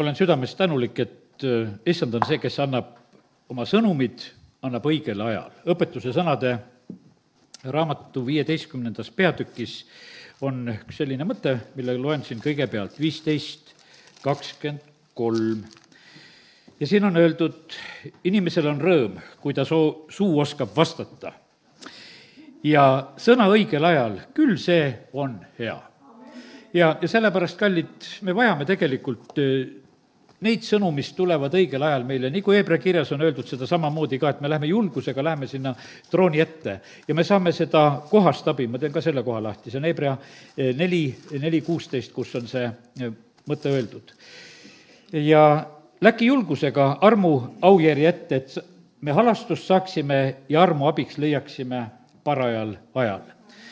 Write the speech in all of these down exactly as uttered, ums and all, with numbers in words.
olen südamest tänulik, et issand on see, kes annab oma sõnumid, annab õigel ajal. õpetuse sõnade raamatu viieteistkümnendas peatükis on üks selline mõte, mille loen siin kõigepealt viisteist kakskümmend kolm. ja siin on öeldud, inimesel on rõõm, kui ta soo, suu oskab vastata. ja sõna õigel ajal, küll see on hea. ja, ja sellepärast, kallid, me vajame tegelikult neid sõnu, mis tulevad õigel ajal meile, nii kui Hebra kirjas on öeldud seda samamoodi ka, et me läheme julgusega, läheme sinna trooni ette ja me saame seda kohast abi, ma teen ka selle koha lahti, see on Hebra neli, neli kuusteist, kus on see mõte öeldud. ja läki julgusega armu aujärje ette, et me halastust saaksime ja armu abiks leiaksime parajal ajal.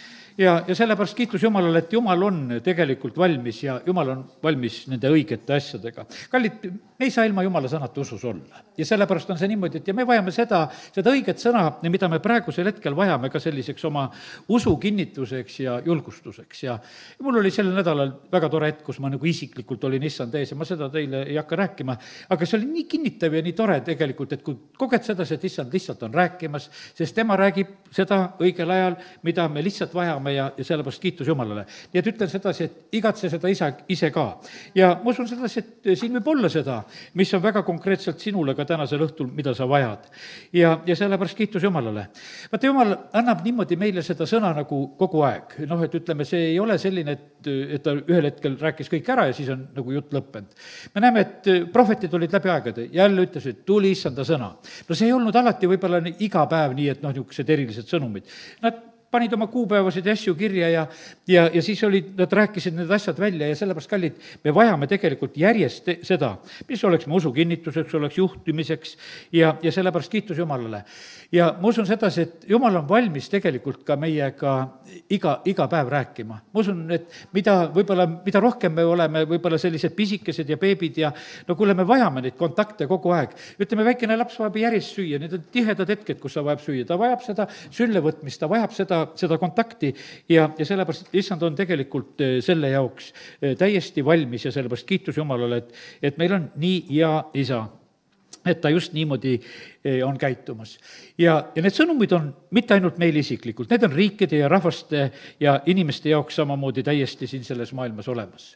ja, ja sellepärast kiitus Jumalale, et Jumal on tegelikult valmis ja Jumal on valmis nende õigete asjadega. kallid, me ei saa ilma Jumala sõnata usus olla. ja sellepärast on see niimoodi, et ja me vajame seda, seda õiget sõna, mida me praegusel hetkel vajame ka selliseks oma usu kinnituseks ja julgustuseks. ja mul oli sellel nädalal väga tore hetk, kus ma nagu isiklikult olin issand ees ja ma seda teile ei hakka rääkima, aga see oli nii kinnitav ja nii tore tegelikult, et kui koged sedasi, et issand lihtsalt on rääkimas, sest tema räägib seda õigel ajal, mida me lihtsalt vajame ja, ja sellepärast kiitus Jumalale. nii et ütlen sedasi, et igatse seda isa, ise ka. ja ma usun sedasi, et siin võib olla seda, mis on väga konkreetselt sinule ka tänasel õhtul, mida sa vajad. ja, ja sellepärast kiitus Jumalale. vaata, Jumal annab niimoodi meile seda sõna nagu kogu aeg. noh, et ütleme, see ei ole selline, et, et ta ühel hetkel rääkis kõik ära ja siis on nagu jutt lõppenud. me näeme, et prohvetid olid läbi aegade, jälle ütlesid, tuli issanda sõna. no see ei olnud alati võib-olla iga päev nii, et noh, niisugused erilised sõnumid. Nad panid oma kuupäevasid ja asju kirja ja, ja, ja siis olid, nad rääkisid need asjad välja ja sellepärast, kallid, me vajame tegelikult järjest seda, mis oleks me usu kinnituseks, oleks juhtimiseks ja, ja sellepärast kiitus Jumalale. ja ma usun sedasi, et Jumal on valmis tegelikult ka meiega iga, iga päev rääkima. ma usun, et mida võib-olla, mida rohkem me oleme võib-olla sellised pisikesed ja beebid ja no kuule, me vajame neid kontakte kogu aeg. ütleme, väikene laps vajab järjest süüa, need on tihedad hetked, kus ta vajab süüa, ta vajab seda süllevõtmist, ta vajab seda seda kontakti ja, ja sellepärast issand on tegelikult selle jaoks täiesti valmis ja sellepärast kiitus Jumalale, et, et meil on nii hea isa, et ta just niimoodi on käitumas. ja, ja need sõnumid on mitte ainult meil isiklikult, need on riikide ja rahvaste ja inimeste jaoks samamoodi täiesti siin selles maailmas olemas.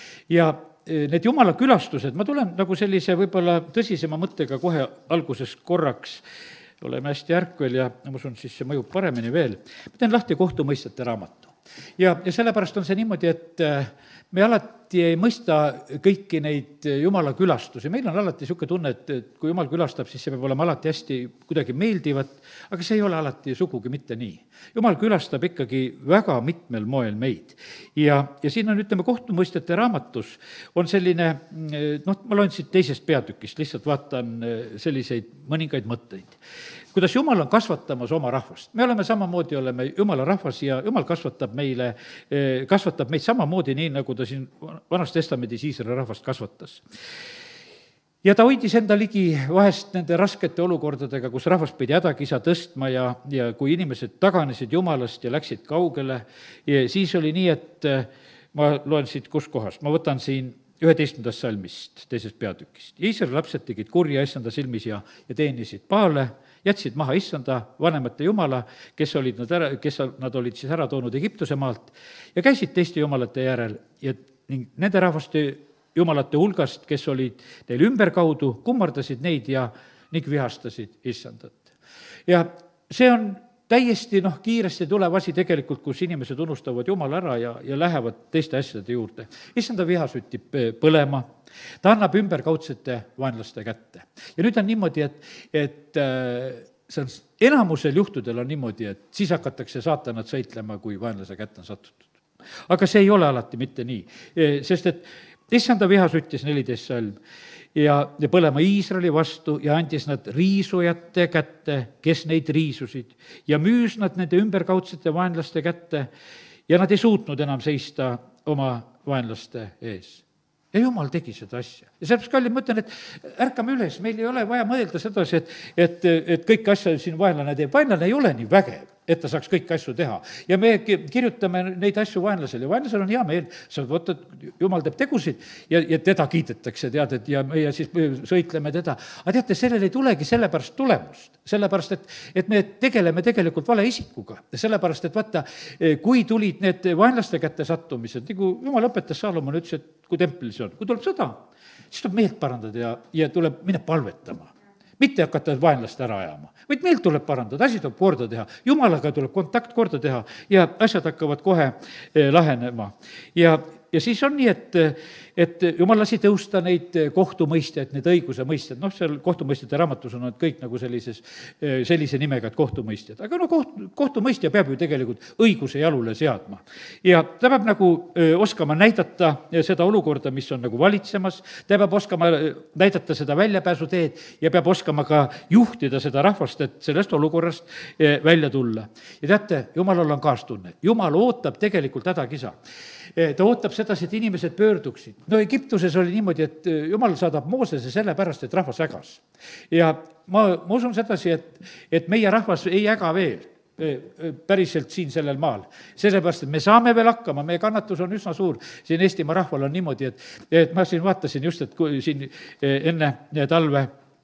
ja need Jumala külastused, ma tulen nagu sellise võib-olla tõsisema mõttega kohe alguses korraks, oleme hästi ärkvel ja ma usun, siis see mõjub paremini veel. ma teen lahti kohtumõistjate raamatu. ja, ja sellepärast on see niimoodi, et me alati ei mõista kõiki neid Jumala külastusi. meil on alati niisugune tunne, et, et kui Jumal külastab, siis see peab olema alati hästi kuidagi meeldivat, aga see ei ole alati sugugi mitte nii. Jumal külastab ikkagi väga mitmel moel meid. ja, ja siin on, ütleme, kohtumõistjate raamatus on selline, noh, ma loen siit teisest peatükist, lihtsalt vaatan selliseid mõningaid mõtteid. kuidas Jumal on kasvatamas oma rahvast. me oleme samamoodi, oleme Jumala rahvas ja Jumal kasvatab meile, kasvatab meid samamoodi, nii nagu ta siin Vanas Testamendis Iisraeli rahvast kasvatas. ja ta hoidis enda ligi vahest nende raskete olukordadega, kus rahvas pidi hädakisa tõstma ja, ja kui inimesed taganesid Jumalast ja läksid kaugele, siis oli nii, et ma loen siit, kus kohast, ma võtan siin üheteistkümnendast salmist, teisest peatükist. Iisraeli lapsed tegid kurja issanda silmis ja, ja teenisid Baale, jätsid maha issanda vanemate jumala, kes olid nad ära, kes nad olid siis ära toonud Egiptuse maalt ja käisid teiste jumalate järel ja ning nende rahvaste jumalate hulgast, kes olid neil ümberkaudu, kummardasid neid ja ning vihastasid issandat. ja see on täiesti noh, kiiresti tulev asi tegelikult, kus inimesed unustavad Jumala ära ja, ja lähevad teiste asjade juurde. Issanda viha süttib põlema, ta annab ümberkaudsete vaenlaste kätte. ja nüüd on niimoodi, et, et see on, enamusel juhtudel on niimoodi, et siis hakatakse saatanat sõitlema, kui vaenlase kätte on satutud. aga see ei ole alati mitte nii, sest et issanda viha süttis neliteist salm ja, ja põlema Iisraeli vastu ja andis nad riisujate kätte, kes neid riisusid ja müüs nad nende ümberkaudsete vaenlaste kätte ja nad ei suutnud enam seista oma vaenlaste ees. ja Jumal tegi seda asja. ja sellepärast, kallid, ma ütlen, et ärkame üles, meil ei ole vaja mõelda sedasi, et, et, et kõik asja siin vaenlane teeb. vaenlane ei ole nii vägev, et ta saaks kõiki asju teha. ja me kirjutame neid asju vaenlasele ja vaenlasel on hea meel, sa võtad, jumal teeb tegusid ja, ja teda kiidetakse, tead, et ja meie siis sõitleme teda. aga teate, sellel ei tulegi sellepärast tulemust, sellepärast et, et me tegeleme tegelikult valeisikuga, sellepärast et vaata, kui tulid need vaenlaste kätte sattumised, nagu jumal õpetas, Saalomon ütles, et kui templis on, kui tuleb sõda, siis tuleb meelt parandada ja, ja tuleb minna palvetama. Mitte hakata vaenlast ära ajama, vaid meelt tuleb parandada, asi tuleb korda teha, jumalaga tuleb kontakt korda teha ja asjad hakkavad kohe lahenema. Ja, ja siis on nii, et, et jumal lasi tõusta neid kohtumõistjaid, need õiguse mõistjad, noh, seal kohtumõistjate raamatus on nad kõik nagu sellises, sellise nimega, et kohtumõistjad. Aga no koht, kohtumõistja peab ju tegelikult õiguse jalule seadma. Ja ta peab nagu öö, oskama näidata seda olukorda, mis on nagu valitsemas, ta peab oskama näidata seda väljapääsuteed ja peab oskama ka juhtida seda rahvast, et sellest olukorrast välja tulla. Ja teate, jumalal on kaastunne. Jumal ootab tegelikult hädakisa. Ta ootab sedasi, et inimesed pöörduksid. No Egiptuses oli niimoodi, et jumal saadab Moosese sellepärast, et rahvas ägas. Ja ma, ma usun sedasi, et, et meie rahvas ei äga veel päriselt siin sellel maal. Sellepärast, et me saame veel hakkama, meie kannatus on üsna suur. Siin Eestimaa rahval on niimoodi, et, et ma siin vaatasin just, et kui siin enne talve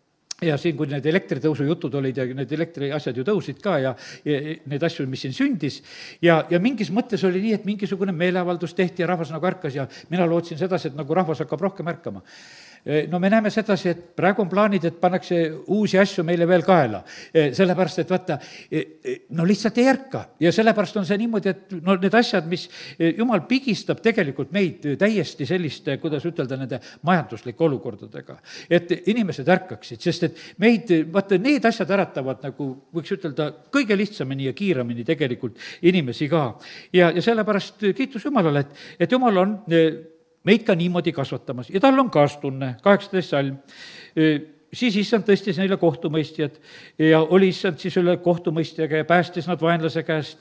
ja siin, kui need elektritõusu jutud olid ja need elektriasjad ju tõusid ka ja, ja need asju, mis siin sündis, ja, ja mingis mõttes oli nii, et mingisugune meeleavaldus tehti ja rahvas nagu ärkas ja mina lootsin sedasi, et nagu rahvas hakkab rohkem ärkama. No me näeme sedasi, et praegu on plaanid, et pannakse uusi asju meile veel kaela. Sellepärast, et vaata, no lihtsalt ei ärka ja sellepärast on see niimoodi, et no need asjad, mis jumal pigistab tegelikult meid täiesti selliste, kuidas ütelda, nende majanduslike olukordadega. Et inimesed ärkaksid, sest et meid, vaata, need asjad äratavad nagu, võiks ütelda, kõige lihtsamini ja kiiramini tegelikult inimesi ka. Ja, ja sellepärast kiitus Jumalale, et, et Jumal on meid ka niimoodi kasvatamas ja tal on kaastunne, kaheksateist salm. Siis issand tõstis neile kohtumõistjad ja oli issand siis üle kohtumõistjaga ja päästis nad vaenlase käest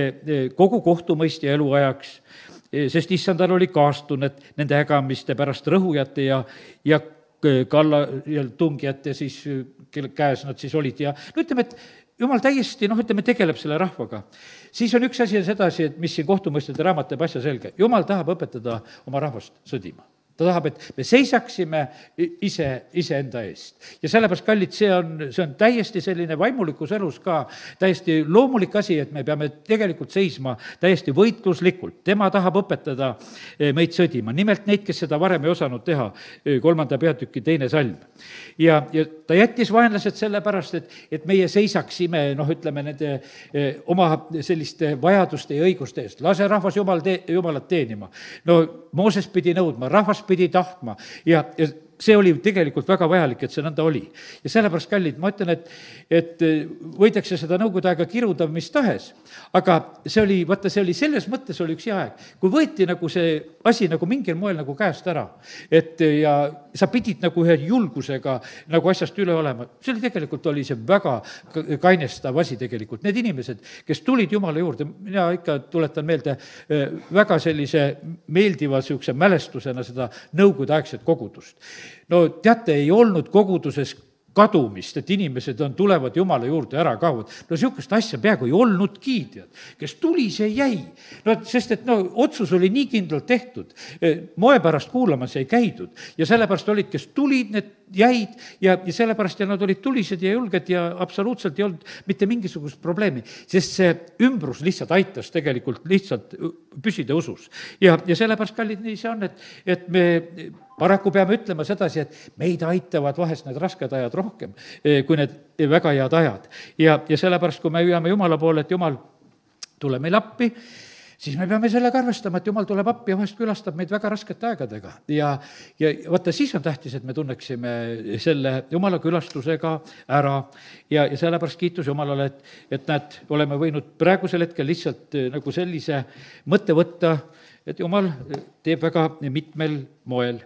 kogu kohtumõistja eluajaks, sest issandal oli kaastunnet nende ägamiste pärast rõhujate ja, ja kalla ja tungijate siis, kelle käes nad siis olid ja no ütleme, et Jumal täiesti, noh, ütleme, tegeleb selle rahvaga. Siis on üks asi sedasi, et mis siin kohtumõistjate raamat teeb asja selge. Jumal tahab õpetada oma rahvast sõdima. Ta tahab, et me seisaksime ise, iseenda eest. Ja sellepärast, kallid, see on, see on täiesti selline vaimulikus elus ka täiesti loomulik asi, et me peame tegelikult seisma täiesti võitluslikult. Tema tahab õpetada meid sõdima. Nimelt neid, kes seda varem ei osanud teha, kolmanda peatüki teine salm. Ja, ja ta jättis vaenlased sellepärast, et, et meie seisaksime, noh, ütleme, nende oma selliste vajaduste ja õiguste eest. Lase rahvas Jumal te, Jumalat teenima. No Mooses pidi nõudma, rahvas pidi tahtma ja, ja see oli tegelikult väga vajalik, et see nõnda oli. Ja sellepärast, kallid, ma ütlen, et, et võidakse seda nõukogude aega kiruda mis tahes, aga see oli, vaata, see oli selles mõttes oli üks hea aeg, kui võeti nagu see asi nagu mingil moel nagu käest ära, et ja sa pidid nagu ühe julgusega nagu asjast üle olema. See oli tegelikult, oli see väga kainestav asi tegelikult. Need inimesed, kes tulid Jumala juurde, mina ikka tuletan meelde väga sellise meeldiva sihukese mälestusena seda nõukogude aegset kogudust. No teate, ei olnud koguduses kadumist, et inimesed on, tulevad Jumala juurde ära kaovad. No sihukest asja peaaegu ei olnudki, tead. Kes tuli, see jäi. No sest, et no otsus oli nii kindlalt tehtud. Moe pärast kuulamas ei käidud. Ja sellepärast olid, kes tulid, need jäid ja, ja sellepärast ja nad olid tulised ja julged ja absoluutselt ei olnud mitte mingisugust probleemi. Sest see ümbrus lihtsalt aitas tegelikult lihtsalt püsida usus. Ja, ja sellepärast, kallid, nii see on, et, et me paraku peame ütlema sedasi, et meid aitavad vahest need rasked ajad rohkem, kui need väga head ajad. Ja, ja sellepärast, kui me hüüame Jumala poole, et Jumal, tule meil appi, siis me peame sellega arvestama, et Jumal tuleb appi ja vahest külastab meid väga raskete aegadega. Ja, ja vaata, siis on tähtis, et me tunneksime selle Jumala külastusega ära ja, ja sellepärast kiitus Jumalale, et, et näed, oleme võinud praegusel hetkel lihtsalt nagu sellise mõtte võtta, et Jumal teeb väga mitmel moel.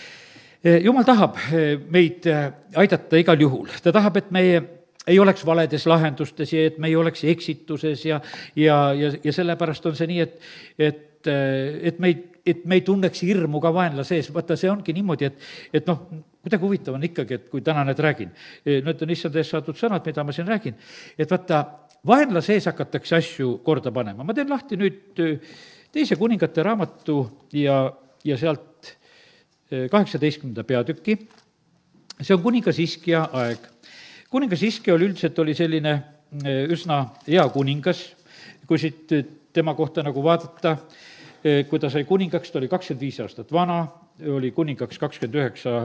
Jumal tahab meid aidata igal juhul. Ta tahab, et meie ei oleks valedes lahendustes ja et me ei oleks eksituses ja, ja, ja, ja sellepärast on see nii, et, et, et me ei, et me ei tunneks hirmu ka vaenla sees. Vaata, see ongi niimoodi, et, et noh, kuidagi huvitav on ikkagi, et kui täna need räägin, need on issand ees saadud sõnad, mida ma siin räägin, et vaata, vaenla sees hakatakse asju korda panema. Ma teen lahti nüüd teise kuningate raamatu ja, ja sealt kaheksateistkümnenda peatüki. See on kuningas Hiskia aeg. Kuningas Hiskia oli üldiselt oli selline üsna hea kuningas, kui siit tema kohta nagu vaadata, kui ta sai kuningaks, ta oli kakskümmend viis aastat vana, oli kuningaks kakskümmend üheksa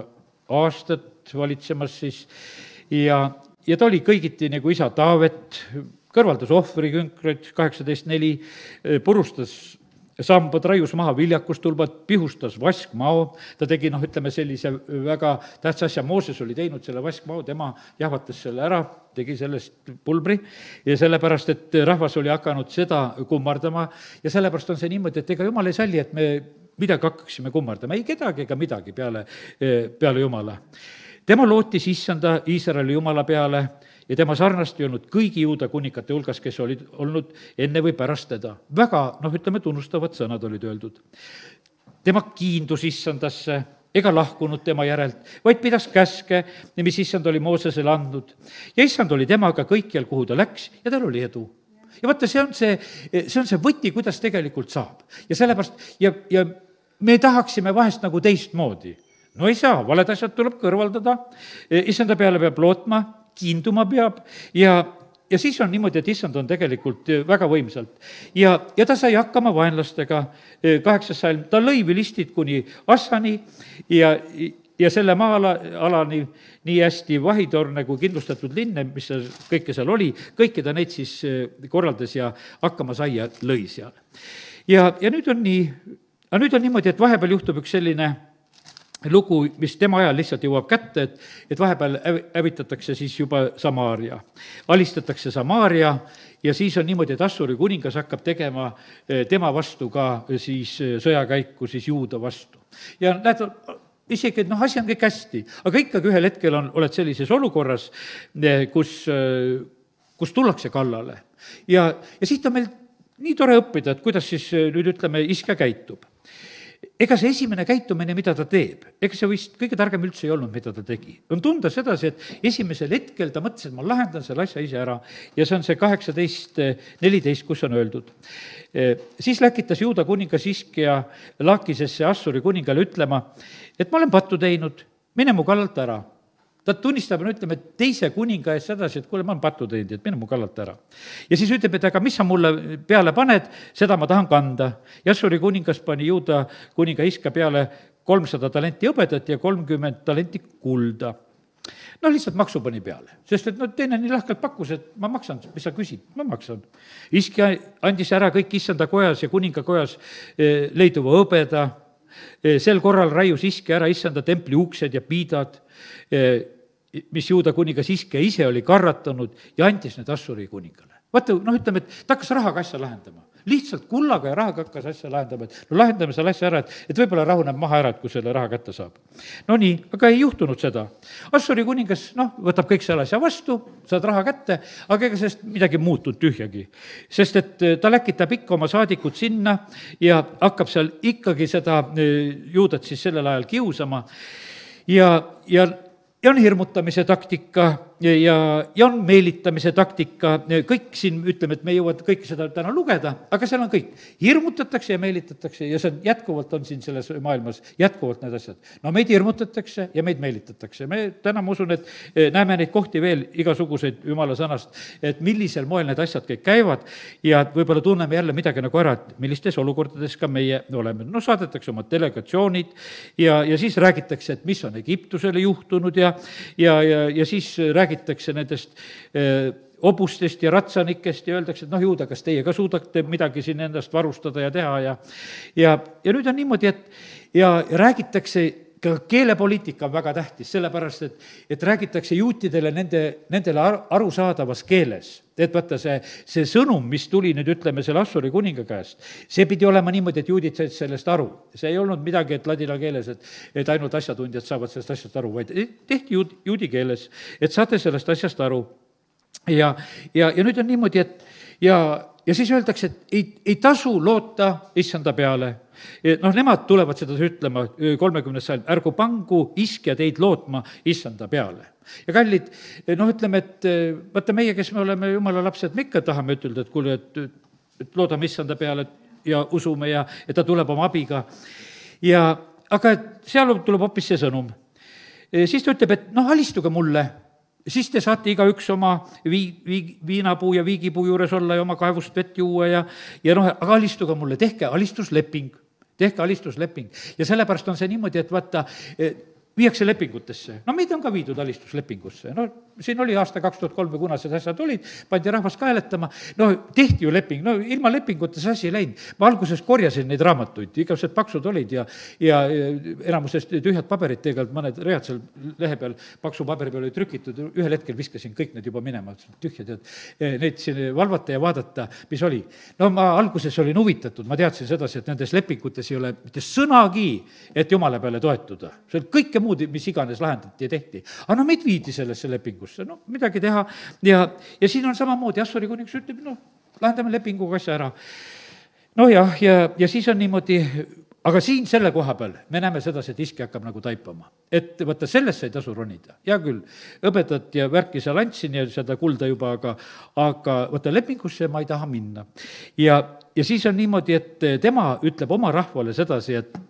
aastat valitsemas siis ja, ja ta oli kõigiti nagu isa Taavet, kõrvaldas ohvrikünkreid, kaheksateist neli, purustas sambad, raius maha viljakustulbad, pihustas vaskmao, ta tegi noh, ütleme sellise väga tähtsa asja, Mooses oli teinud selle vaskmao, tema jahvatas selle ära, tegi sellest pulbri ja sellepärast, et rahvas oli hakanud seda kummardama ja sellepärast on see niimoodi, et ega jumal ei salli, et me midagi hakkaksime kummardama, ei kedagi ega midagi peale, peale Jumala. Tema lootis issanda Iisraeli Jumala peale ja tema sarnast ei olnud kõigi juuda kuningate hulgas, kes olid olnud enne või pärast teda. Väga, noh, ütleme, tunnustavad sõnad olid öeldud. Tema kiindus issandasse ega lahkunud tema järelt, vaid pidas käske, mis issand oli Moosesele andnud. Ja issand oli temaga kõikjal, kuhu ta läks ja tal oli edu. Ja vaata, see on see, see on see võti, kuidas tegelikult saab. Ja sellepärast, ja, ja me tahaksime vahest nagu teistmoodi. No ei saa, valed asjad tuleb kõrvaldada, issanda peale peab lootma, kiinduma peab ja, ja siis on niimoodi, et issand on tegelikult väga võimsalt. Ja, ja ta sai hakkama vaenlastega, kaheksas salm, ta lõi vilistid kuni Assani ja, ja selle maa-ala, alani nii hästi vahitorne kui kindlustatud linne, mis kõike seal oli, kõike ta neid siis korraldas ja hakkama sai ja lõi seal. Ja, ja nüüd on nii, aga nüüd on niimoodi, et vahepeal juhtub üks selline lugu, mis tema ajal lihtsalt jõuab kätte, et, et vahepeal hävitatakse siis juba Samaaria. Alistatakse Samaaria ja siis on niimoodi, et Assuri kuningas hakkab tegema tema vastu ka siis sõjakäiku siis Juuda vastu. Ja näed, isegi, et noh, asi on kõik hästi, aga ikkagi ühel hetkel on, oled sellises olukorras, kus, kus tullakse kallale. Ja, ja siit on meil nii tore õppida, et kuidas siis nüüd ütleme, Hiskia käitub. Ega see esimene käitumine, mida ta teeb, ega see vist kõige targem üldse ei olnud, mida ta tegi. On tunda sedasi, et esimesel hetkel ta mõtles, et ma lahendan selle asja ise ära ja see on see kaheksateist neliteist, kus on öeldud. Siis läkitas Juuda kuningas Hiskia Laakisesse Assuri kuningale ütlema, et ma olen pattu teinud, mine mu kallalt ära. Ta tunnistab, no ütleme, teise kuninga ees sedasi, et kuule, ma olen pattu teinud, et mine mu kallalt ära. Ja siis ütleb, et aga mis sa mulle peale paned, seda ma tahan kanda. Ja Assuri kuningas pani Juuda kuninga Hiskia peale kolmsada talenti hõbedat ja kolmkümmend talenti kulda. No lihtsalt maksu pani peale, sest et no teine nii lahkelt pakkus, et ma maksan, mis sa küsid, ma maksan. Hiskia andis ära kõik issanda kojas ja kuninga kojas leiduva hõbeda. Sel korral raius Hiskia ära issanda templi uksed ja piidad, mis Juuda kuningas Hiskia ise oli karratanud ja andis need Assuri kuningale. Vaata, noh, ütleme, et ta hakkas rahaga asja lahendama. Lihtsalt kullaga ja rahaga hakkas asja lahendama, et no lahendame selle asja ära, et, et võib-olla rahuneb maha ära, et kui selle raha kätte saab. No nii, aga ei juhtunud seda. Assuri kuningas, noh, võtab kõik selle asja vastu, saad raha kätte, aga ega sellest midagi muutunud tühjagi. Sest et ta läkitab ikka oma saadikud sinna ja hakkab seal ikkagi seda Juudat siis sellel ajal kiusama ja, ja ja on hirmutamise taktika ja, ja, ja on meelitamise taktika, kõik siin, ütleme, et me ei jõua kõike seda täna lugeda, aga seal on kõik. Hirmutatakse ja meelitatakse ja see on jätkuvalt on siin selles maailmas jätkuvalt need asjad. No meid hirmutatakse ja meid meelitatakse. Me täna ma usun, et näeme neid kohti veel igasuguseid jumala sõnast, et millisel moel need asjad kõik käivad ja võib-olla tunneme jälle midagi nagu ära, et millistes olukordades ka meie oleme. No saadetakse oma delegatsioonid ja, ja siis räägitakse, et mis on Egiptusele juhtunud ja ja, ja, ja siis räägitakse nendest eh, obustest ja ratsanikest ja öeldakse, et noh, Juuda, kas teie ka suudate midagi siin endast varustada ja teha ja ja, ja nüüd on niimoodi, et ja räägitakse, ka keelepoliitika on väga tähtis, sellepärast, et, et räägitakse juutidele nende, nendele arusaadavas keeles. Et vaata see, see sõnum, mis tuli nüüd, ütleme, selle Assuri kuninga käest, see pidi olema niimoodi, et juudid said sellest aru. See ei olnud midagi, et ladina keeles, et, et ainult asjatundjad saavad sellest asjast aru, vaid tehti juud, juudi keeles, et saate sellest asjast aru. Ja, ja, ja nüüd on niimoodi, et ja, ja siis öeldakse, et ei, ei tasu loota issanda peale. Noh, nemad tulevad seda ütlema, kolmekümnes salm, ärgu pangu iskja teid lootma issanda peale. Ja kallid, noh, ütleme, et vaata meie, kes me oleme jumala lapsed, me ikka tahame ütelda, et kuule, et, et loodame issanda peale ja usume ja, ja ta tuleb oma abiga. Ja, aga seal tuleb hoopis see sõnum. Siis ta ütleb, et noh, alistuge mulle, siis te saate igaüks oma vii, vii, viinapuu ja viigipuu juures olla ja oma kaevust vett juua ja, ja noh, aga alistuge mulle, tehke alistusleping. tehke alistusleping. Ja sellepärast on see niimoodi, et vaata, viiakse lepingutesse. No meid on ka viidud alistuslepingusse. No siin oli aasta kaks tuhat kolm, kuna need asjad olid, pandi rahvas ka hääletama. No tehti ju leping, no ilma lepingutes asi ei läinud. Ma alguses korjasin neid raamatuid, igasugused paksud olid ja, ja enamusest tühjad paberid, tegelikult mõned read seal lehe peal, paksu paberi peal oli trükitud, ühel hetkel viskasin kõik need juba minema, tühjad, et neid siin valvata ja vaadata, mis oli. No ma alguses olin huvitatud, ma teadsin sedasi, et nendes lepingutes ei ole mitte sõnagi, et jumala peale toetuda. See oli kõike muud, mis iganes lahendati ja tehti. Aga no meid viidi sellesse lepingusse, no midagi teha ja, ja siin on samamoodi, Assuri kuningas ütleb, noh, lahendame lepinguga asja ära. No jah, ja, ja siis on niimoodi, aga siin selle koha peal me näeme sedasi, et iski hakkab nagu taipama. Et võtta, sellesse ei tasu ronida. Hea küll, õpetat ja värki seal andsin ja seda kulda juba, aga, aga võtta lepingusse ma ei taha minna. Ja, ja siis on niimoodi, et tema ütleb oma rahvale sedasi, et,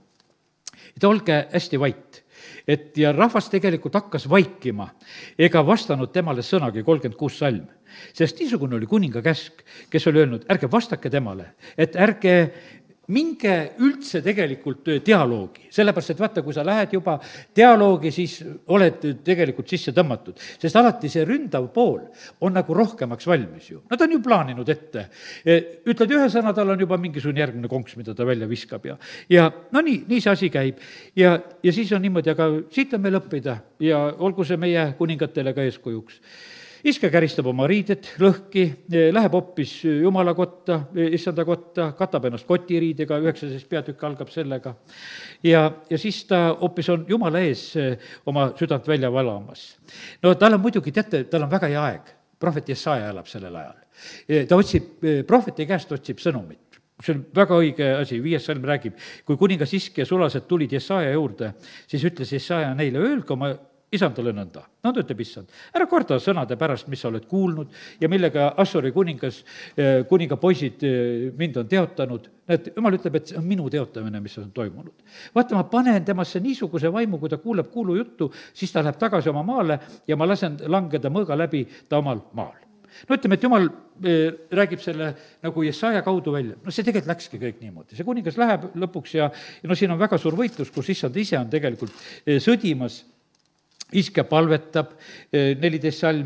et olge hästi vait. Et ja rahvas tegelikult hakkas vaikima ega vastanud temale sõnagi, kolmkümmend kuus salm. Sest niisugune oli kuninga käsk, kes oli öelnud, ärge vastake temale, et ärge minge üldse tegelikult dialoogi. Sellepärast, et vaata, kui sa lähed juba dialoogi, siis oled tegelikult sisse tõmmatud. Sest alati see ründav pool on nagu rohkemaks valmis ju. Nad on ju plaaninud ette. Ütled ühe sõna, tal on juba mingisugune järgmine konks, mida ta välja viskab. Ja, ja no nii, nii see asi käib. Ja, ja siis on niimoodi, aga siit on meil õppida ja olgu see meie kuningatele ka eeskujuks. Iske käristab oma riided lõhki, läheb hoppis jumala kotta, issanda kotta, katab ennast kotiriidega, üheksateist peatükk algab sellega. Ja, ja siis ta hoppis on jumala ees oma südant välja valamas. No tal on muidugi, teate, tal on väga hea aeg. Prohvet Jesaja elab sellel ajal. Ta otsib, prohveti käest otsib sõnumit. See on väga õige asi, viies salm räägib. Kui kuningas Iske ja sulased tulid Jesaja juurde, siis ütles Jesaja neile, öelge oma isandale nõnda. No ta ütleb issand, ära korda sõnade pärast, mis sa oled kuulnud ja millega Assuri kuningas, kuninga poisid mind on teotanud. Näed, jumal ütleb, et see on minu teotamine, mis on toimunud. Vaata, ma panen temasse niisuguse vaimu, kui ta kuuleb kuulu juttu, siis ta läheb tagasi oma maale ja ma lasen langeda mõõga läbi ta omal maal. No ütleme, et jumal räägib selle nagu Jesaja kaudu välja. No see tegelikult läkski kõik niimoodi. See kuningas läheb lõpuks ja, ja no siin on väga suur võitlus, kus issand ise on tegelikult sõdimas. Iske palvetab, neliteist salm,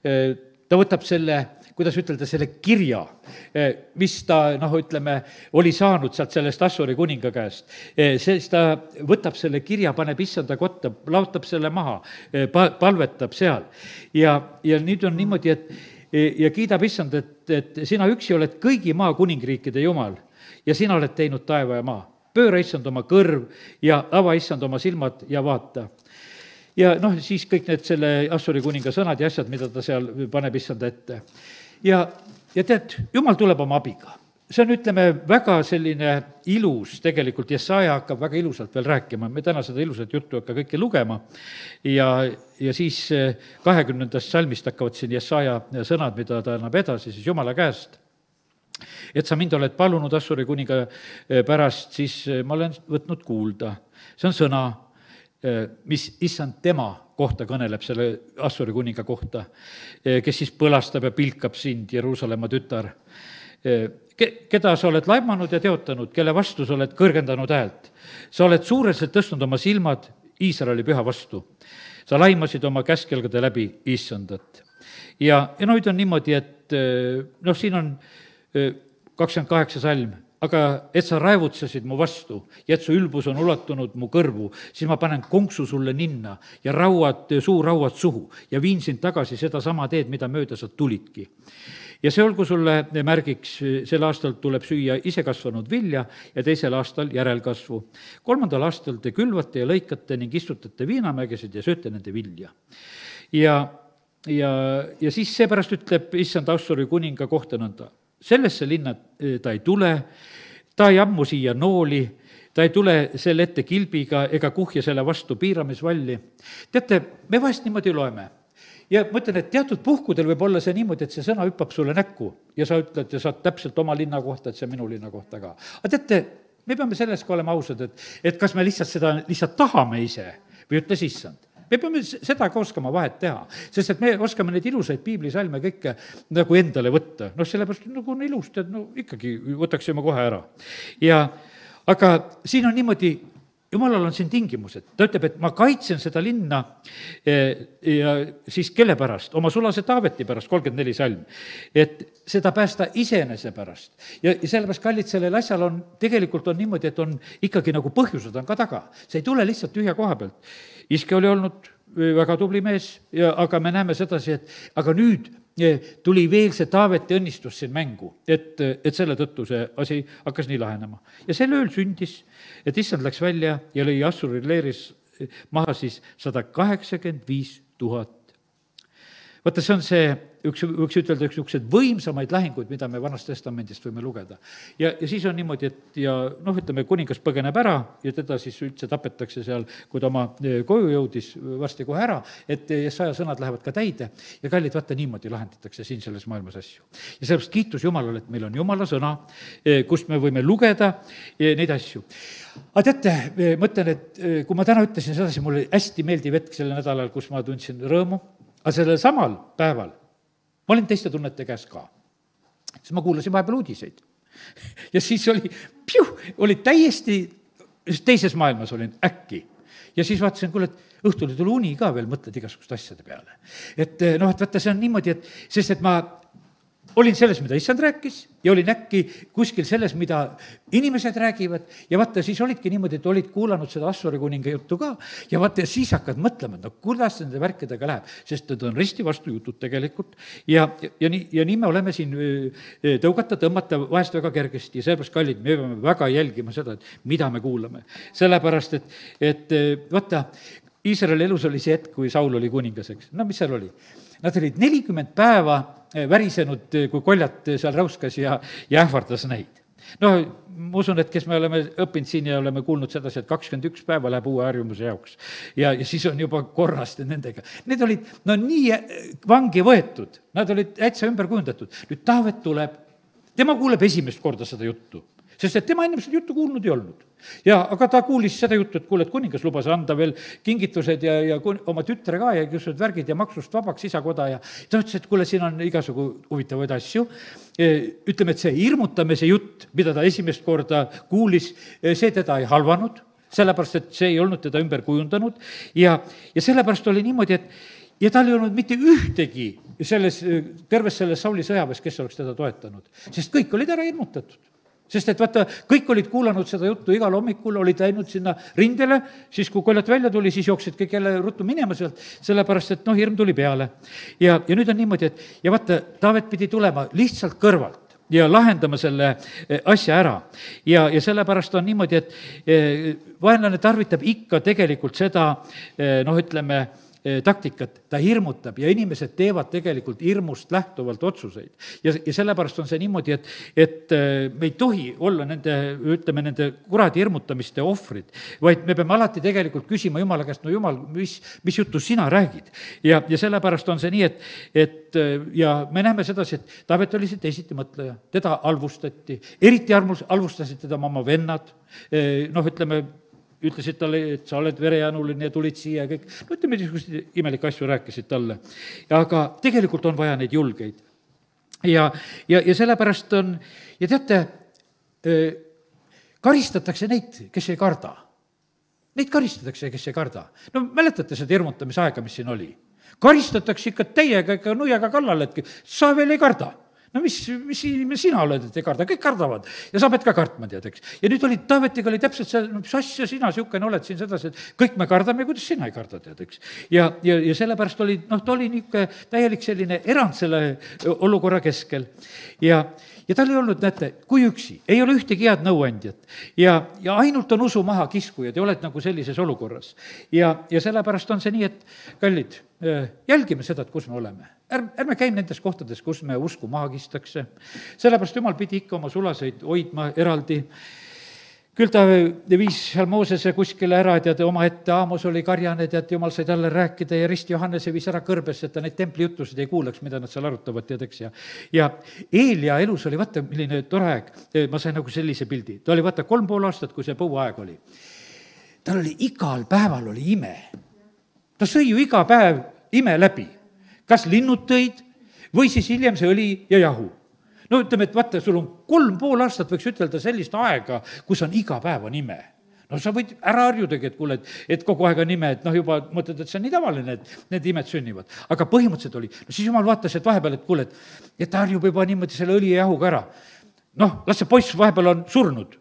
ta võtab selle, kuidas ütelda, selle kirja, mis ta, noh, ütleme, oli saanud sealt sellest Assuri kuninga käest. Siis ta võtab selle kirja, paneb issanda kotta, laotab selle maha, palvetab seal. Ja, ja nüüd on niimoodi, et ja kiidab issand, et, et sina üksi oled kõigi maa kuningriikide jumal ja sina oled teinud taeva ja maa. Pööra issand oma kõrv ja ava issand oma silmad ja vaata. Ja noh, siis kõik need selle Assuri kuninga sõnad ja asjad, mida ta seal paneb issanda ette. Ja, ja tead, jumal tuleb oma abiga. See on, ütleme, väga selline ilus, tegelikult Jesaja hakkab väga ilusalt veel rääkima, me täna seda ilusat juttu hakka kõike lugema ja, ja siis kahekümnendast salmist hakkavad siin Jesaja sõnad, mida ta annab edasi siis jumala käest. Et sa mind oled palunud Assuri kuninga pärast, siis ma olen võtnud kuulda. See on sõna, mis issand tema kohta kõneleb, selle Assuri kuninga kohta, kes siis põlastab ja pilkab sind, Jeruusalemma tütar. Keda sa oled laimanud ja teotanud, kelle vastu sa oled kõrgendanud häält. Sa oled suureselt tõstnud oma silmad Iisraeli püha vastu. Sa laimasid oma käskelgade läbi issandat. Ja, ja nüüd on niimoodi, et noh, siin on kakskümmend kaheksa salm, aga et sa raevutsesid mu vastu ja et su ülbus on ulatunud mu kõrvu, siis ma panen konksu sulle ninna ja rauad, suurauad suhu ja viin sind tagasi seda sama teed, mida mööda sa tulidki. Ja see olgu sulle märgiks, sel aastal tuleb süüa isekasvanud vilja ja teisel aastal järelkasvu. Kolmandal aastal te külvate ja lõikate ning istutate viinamägesid ja sööte nende vilja. Ja, ja, ja siis seepärast ütleb issand Assuri kuninga kohta nõnda. sellesse linna ta ei tule, ta ei ammu siia nooli, ta ei tule selle ette kilbiga ega kuhja selle vastu piiramisvalli. teate, me vahest niimoodi loeme ja ma ütlen, et teatud puhkudel võib olla see niimoodi, et see sõna hüppab sulle näkku ja sa ütled ja saad täpselt oma linna kohta, et see on minu linna kohta ka. aga teate, me peame selles ka olema ausad, et, et kas me lihtsalt seda lihtsalt tahame ise või ütles issand. me peame seda ka oskama vahet teha, sest et me oskame neid ilusaid piiblisalme kõike nagu endale võtta. noh, sellepärast nagu on ilus, tead, no ikkagi võtaksime kohe ära. ja aga siin on niimoodi, jumalal on siin tingimused, ta ütleb, et ma kaitsen seda linna ja siis kelle pärast, oma sulase Taaveti pärast, kolmkümmend neli salm, et seda päästa iseenese pärast. ja sellepärast, kallid, sellel asjal on, tegelikult on niimoodi, et on ikkagi nagu põhjused on ka taga, see ei tule lihtsalt tühja koha pealt. Iske oli olnud väga tubli mees ja aga me näeme sedasi, et aga nüüd tuli veel see Taaveti õnnistus siin mängu, et, et selle tõttu see asi hakkas nii lahenema. ja sel ööl sündis, et issand läks välja ja lõi Assuri leeris maha siis sada kaheksakümmend viis tuhat. vaata, see on see, üks, võiks ütelda, üks niisuguseid võimsamaid lahinguid, mida me Vanast Testamendist võime lugeda. ja, ja siis on niimoodi, et ja noh, ütleme, kuningas põgeneb ära ja teda siis üldse tapetakse seal, kui ta oma koju jõudis varsti kohe ära, et Jesaja sõnad lähevad ka täide ja kallid, vaata, niimoodi lahendatakse siin selles maailmas asju. ja sellepärast kiitus Jumalale, et meil on Jumala sõna, kust me võime lugeda neid asju. aga teate, ma ütlen, et kui ma täna ütlesin sedasi, mul oli hästi meeldiv hetk sellel nädalal, kus ma tundsin rõõmu, aga sellel samal päeval ma olin teiste tunnete käes ka. siis ma kuulasin vahepeal uudiseid. ja siis oli, piuh, oli täiesti teises maailmas olin äkki. ja siis vaatasin, kuule, et õhtul tuli uni ka veel, mõtled igasuguste asjade peale. et noh, et vaata, see on niimoodi, et sest et ma olin selles, mida issand rääkis ja olin äkki kuskil selles, mida inimesed räägivad ja vaata, siis olidki niimoodi, et olid kuulanud seda Assuri kuninga juttu ka ja vaata, siis hakkad mõtlema, et no kuidas nende värkidega läheb, sest need on risti vastu jutud tegelikult ja, ja, ja nii, ja nii me oleme siin tõugata, tõmmata vahest väga kergesti ja sellepärast, kallid, me peame väga jälgima seda, et mida me kuulame. sellepärast, et, et vaata, Iisraeli elus oli see hetk, kui Saul oli kuningas, eks, no mis seal oli? Nad olid nelikümmend päeva värisenud, kui koljat seal räuskas ja, ja ähvardas neid. no ma usun, et kes me oleme õppinud siin ja oleme kuulnud sedasi, et kakskümmend üks päeva läheb uue harjumuse jaoks. ja, ja siis on juba korrast nendega. Need olid no nii vangi võetud, nad olid äitsa ümber kujundatud. nüüd Taavet tuleb, tema kuuleb esimest korda seda juttu, sest et tema inimesed juttu kuulnud ei olnud. ja aga ta kuulis seda juttu, et kuule, et kuningas lubas anda veel kingitused ja, ja kun, oma tütre ka ja igasugused värgid ja maksust vabaks isakoda ja ta ütles, et kuule, siin on igasugu huvitavaid asju. Ütleme, et see hirmutamise jutt, mida ta esimest korda kuulis, see teda ei halvanud, sellepärast, et see ei olnud teda ümber kujundanud ja, ja sellepärast oli niimoodi, et ja tal ei olnud mitte ühtegi selles, terves selles Sauli sõjaväes, kes oleks teda toetanud, sest kõik olid ära hirmutatud. sest et vaata, kõik olid kuulanud seda juttu igal hommikul, olid läinud sinna rindele, siis kui koljat välja tuli, siis jooksid kõik jälle ruttu minema sealt, sellepärast et noh, hirm tuli peale. ja, ja nüüd on niimoodi, et ja vaata, Taavet pidi tulema lihtsalt kõrvalt ja lahendama selle asja ära. ja, ja sellepärast on niimoodi, et vaenlane tarvitab ikka tegelikult seda, noh, ütleme, taktikat, ta hirmutab ja inimesed teevad tegelikult hirmust lähtuvalt otsuseid. ja, ja sellepärast on see niimoodi, et, et me ei tohi olla nende, ütleme, nende kuradi hirmutamiste ohvrid, vaid me peame alati tegelikult küsima Jumala käest, no Jumal, mis, mis juttu sina räägid? ja, ja sellepärast on see nii, et, et ja me näeme sedasi, et Taavet oli see teisiti mõtleja, teda halvustati, eriti armus, halvustasid teda oma vennad, noh, ütleme, ütlesid talle, et sa oled verejanuline ja tulid siia ja kõik, no ütleme, niisuguseid imelikke asju rääkisid talle. aga tegelikult on vaja neid julgeid. ja, ja, ja sellepärast on, ja teate, karistatakse neid, kes ei karda. Neid karistatakse, kes ei karda. no mäletate seda hirmutamise aega, mis siin oli? Karistatakse ikka täiega, ikka nuiaga kallal, et sa veel ei karda. no mis, mis inimene sina oled, et ei karda, kõik kardavad ja sa pead ka kartma, tead, eks. ja nüüd oli, Taavetiga oli täpselt see, no mis asja sina niisugune oled siin sedasi, et kõik me kardame, kuidas sina ei karda, tead, eks. ja, ja, ja sellepärast oli, noh, ta oli niisugune täielik selline erand selle olukorra keskel. ja, ja tal ei olnud, näete, kui üksi, ei ole ühtegi head nõuandjat ja, ja ainult on usu maha kiskujad ja oled nagu sellises olukorras. ja, ja sellepärast on see nii, et kallid, jälgime seda, et kus me oleme. Ärme, ärme käime nendes kohtades, kus me usku maagistakse. Sellepärast Jumal pidi ikka oma sulaseid hoidma eraldi. Küll ta viis seal Moosese kuskile ära, tead, oma ette, Aamos oli karjane, tead, Jumal sai talle rääkida ja Rist Johannese viis ära kõrbesse, et ta neid templi jutusid ei kuuleks, mida nad seal arutavad, tead, eks, ja ja Eelia elus oli, vaata, milline tore aeg, ma sain nagu sellise pildi, ta oli, vaata, kolm pool aastat, kui see põuaeg oli. Tal oli igal päeval oli ime. Ta sõi ju iga päev ime läbi. Kas linnud tõid või siis hiljem see õli ja jahu. No ütleme, et vaata, sul on kolm pool aastat, võiks ütelda sellist aega, kus on iga päev on ime. No sa võid ära harjudagi, et kuule, et, et kogu aeg on ime, et noh, juba mõtled, et see on nii tavaline, et need imed sünnivad. Aga põhimõtteliselt oli, no siis Jumal vaatas, et vahepeal, et kuule, et, et ta harjub juba niimoodi selle õli ja jahuga ära. Noh, las see poiss vahepeal on surnud.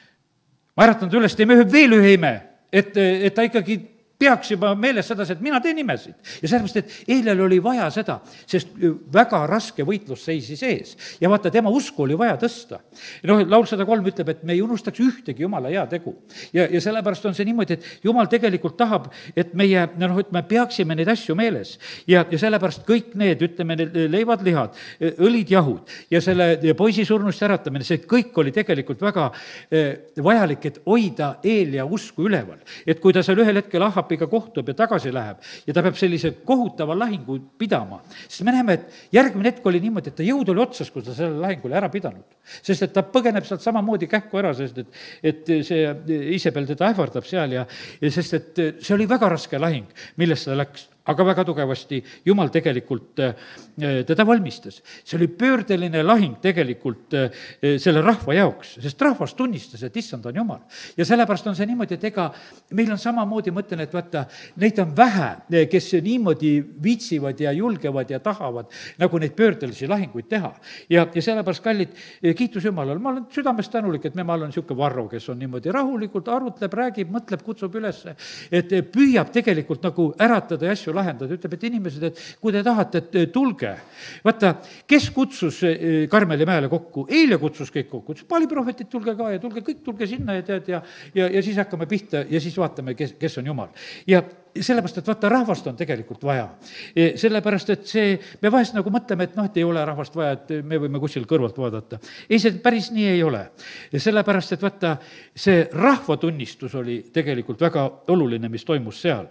Ma äratanud üles, teeme ühe veel ühe ime, et, et ta ikkagi peaks juba meeles sedasi, et mina teen imesid. Ja sellepärast, et Eelial oli vaja seda, sest väga raske võitlus seisis ees. Ja vaata, tema usku oli vaja tõsta. Noh, laul sada kolm ütleb, et me ei unustaks ühtegi Jumala hea tegu. Ja, ja sellepärast on see niimoodi, et Jumal tegelikult tahab, et meie, noh, et me peaksime neid asju meeles. Ja, ja sellepärast kõik need, ütleme, leivad, lihad, õlid, jahud ja selle ja poisi surnust äratamine, see kõik oli tegelikult väga vajalik, et hoida Eelia usku üleval. Et kui ta seal ühel hetkel ahab iga kohtub ja tagasi läheb ja ta peab sellise kohutava lahingu pidama, sest me näeme, et järgmine hetk oli niimoodi, et ta jõud oli otsas, kui ta selle lahingule ära pidanud. Sest et ta põgeneb sealt samamoodi kähku ära, sest et, et see Isabel teda ähvardab seal ja, ja sest et see oli väga raske lahing, millest ta läks. Aga väga tugevasti Jumal tegelikult teda valmistas. See oli pöördeline lahing tegelikult selle rahva jaoks, sest rahvas tunnistas, et issand on Jumal. Ja sellepärast on see niimoodi, et ega meil on samamoodi, mõtlen, et vaata, neid on vähe, kes niimoodi viitsivad ja julgevad ja tahavad nagu neid pöördelisi lahinguid teha. Ja, ja sellepärast, kallid, kiitus Jumalale, ma olen südamest tänulik, et me, ma olen niisugune Varro, kes on niimoodi rahulikult, arutleb, räägib, mõtleb, kutsub üles, et püüab tegelikult nagu äratada ja asju lahendada, ütleb, et inimesed, et kui te tahate, et tulge. Vaata, kes kutsus Karmeli mäele kokku? Eile kutsus kõik kokku, ütles, paaliprohvetid, tulge ka ja tulge, kõik tulge sinna ja tead ja, ja, ja siis hakkame pihta ja siis vaatame, kes, kes on Jumal. Ja sellepärast, et vaata, rahvast on tegelikult vaja. Sellepärast, et see, me vahest nagu mõtleme, et noh, et ei ole rahvast vaja, et me võime kuskil kõrvalt vaadata. Ei, see päris nii ei ole. Ja sellepärast, et vaata, see rahvatunnistus oli tegelikult väga oluline, mis toimus seal.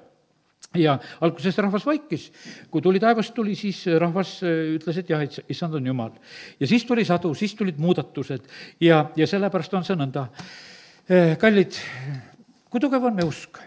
Ja alguses rahvas vaikis, kui tuli taevast tuli, siis rahvas ütles, et jah, issand on Jumal. Ja siis tuli sadu, siis tulid muudatused ja, ja sellepärast on see nõnda. Kallid, kui tugev on me usk?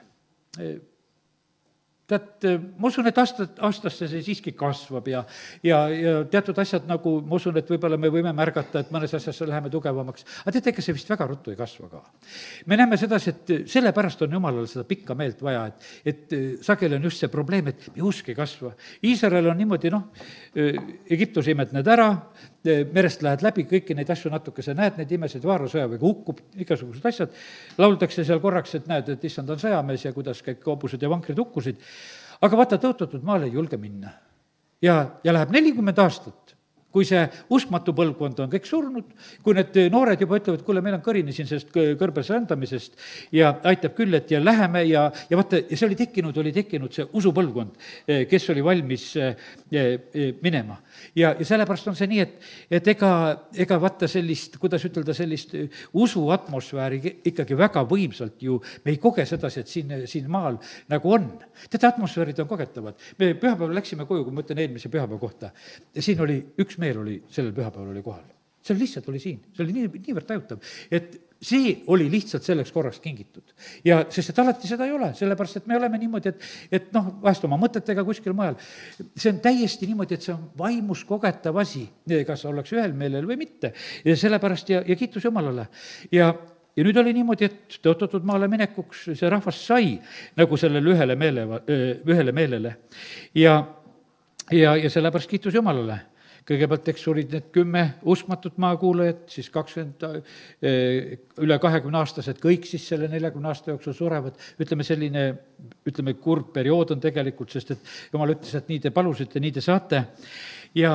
Tead, ma usun, et aastat, aastasse see siiski kasvab ja, ja, ja teatud asjad nagu, ma usun, et võib-olla me võime märgata, et mõnes asjas läheme tugevamaks. Aga teate, ega see vist väga ruttu ei kasva ka. Me näeme sedasi, et sellepärast on Jumalal seda pikka meelt vaja, et, et sageli on just see probleem, et me usk ei kasva. Iisrael on niimoodi, noh, Egiptuse imed need ära, merest lähed läbi, kõiki neid asju natukese näed, neid imesid Vaara sõjaväega hukkub, igasugused asjad, lauldakse seal korraks, et näed, et issand on sõjamees ja kuidas kõik hobused ja vankrid hukkusid. Aga vaata, tõotatud maale ei julge minna. Ja, ja läheb nelikümmend aastat, kui see uskmatu põlvkond on kõik surnud, kui need noored juba ütlevad, kuule, meil on kõrini siin sellest kõrbes rändamisest ja aitab küll, et ja läheme ja, ja vaata, ja see oli tekkinud, oli tekkinud see usupõlvkond, kes oli valmis minema. Ja, ja sellepärast on see nii, et, et ega, ega vaata sellist, kuidas ütelda, sellist usuatmosfääri ikkagi väga võimsalt ju, me ei koge sedasi, et siin, siin maal nagu on. Teate, atmosfäärid on kogetavad. Me pühapäeval läksime koju, kui ma ütlen eelmise pühapäeva kohta, ja siin oli üks meel oli, sellel pühapäeval oli kohal. See lihtsalt oli siin, see oli nii, niivõrd tajutav, et see oli lihtsalt selleks korraks kingitud. Ja sest, et alati seda ei ole, sellepärast, et me oleme niimoodi, et, et noh, vahest oma mõtetega kuskil mujal. See on täiesti niimoodi, et see on vaimus kogetav asi, kas ollakse ühel meelel või mitte. Ja sellepärast ja, ja kiitus Jumalale. Ja Ja nüüd oli niimoodi, et tõotatud maale minekuks see rahvas sai nagu sellele ühele, meele, ühele meelele. Ja, ja, ja sellepärast kiitus Jumalale. Kõigepealt, eks olid need kümme uskmatut maakuulajat, siis kakskümmend üle kahekümne aastased, kõik siis selle neljakümne aasta jooksul surevad. Ütleme, selline, ütleme, kurb periood on tegelikult, sest et Jumal ütles, et nii te palusite, nii te saate. Ja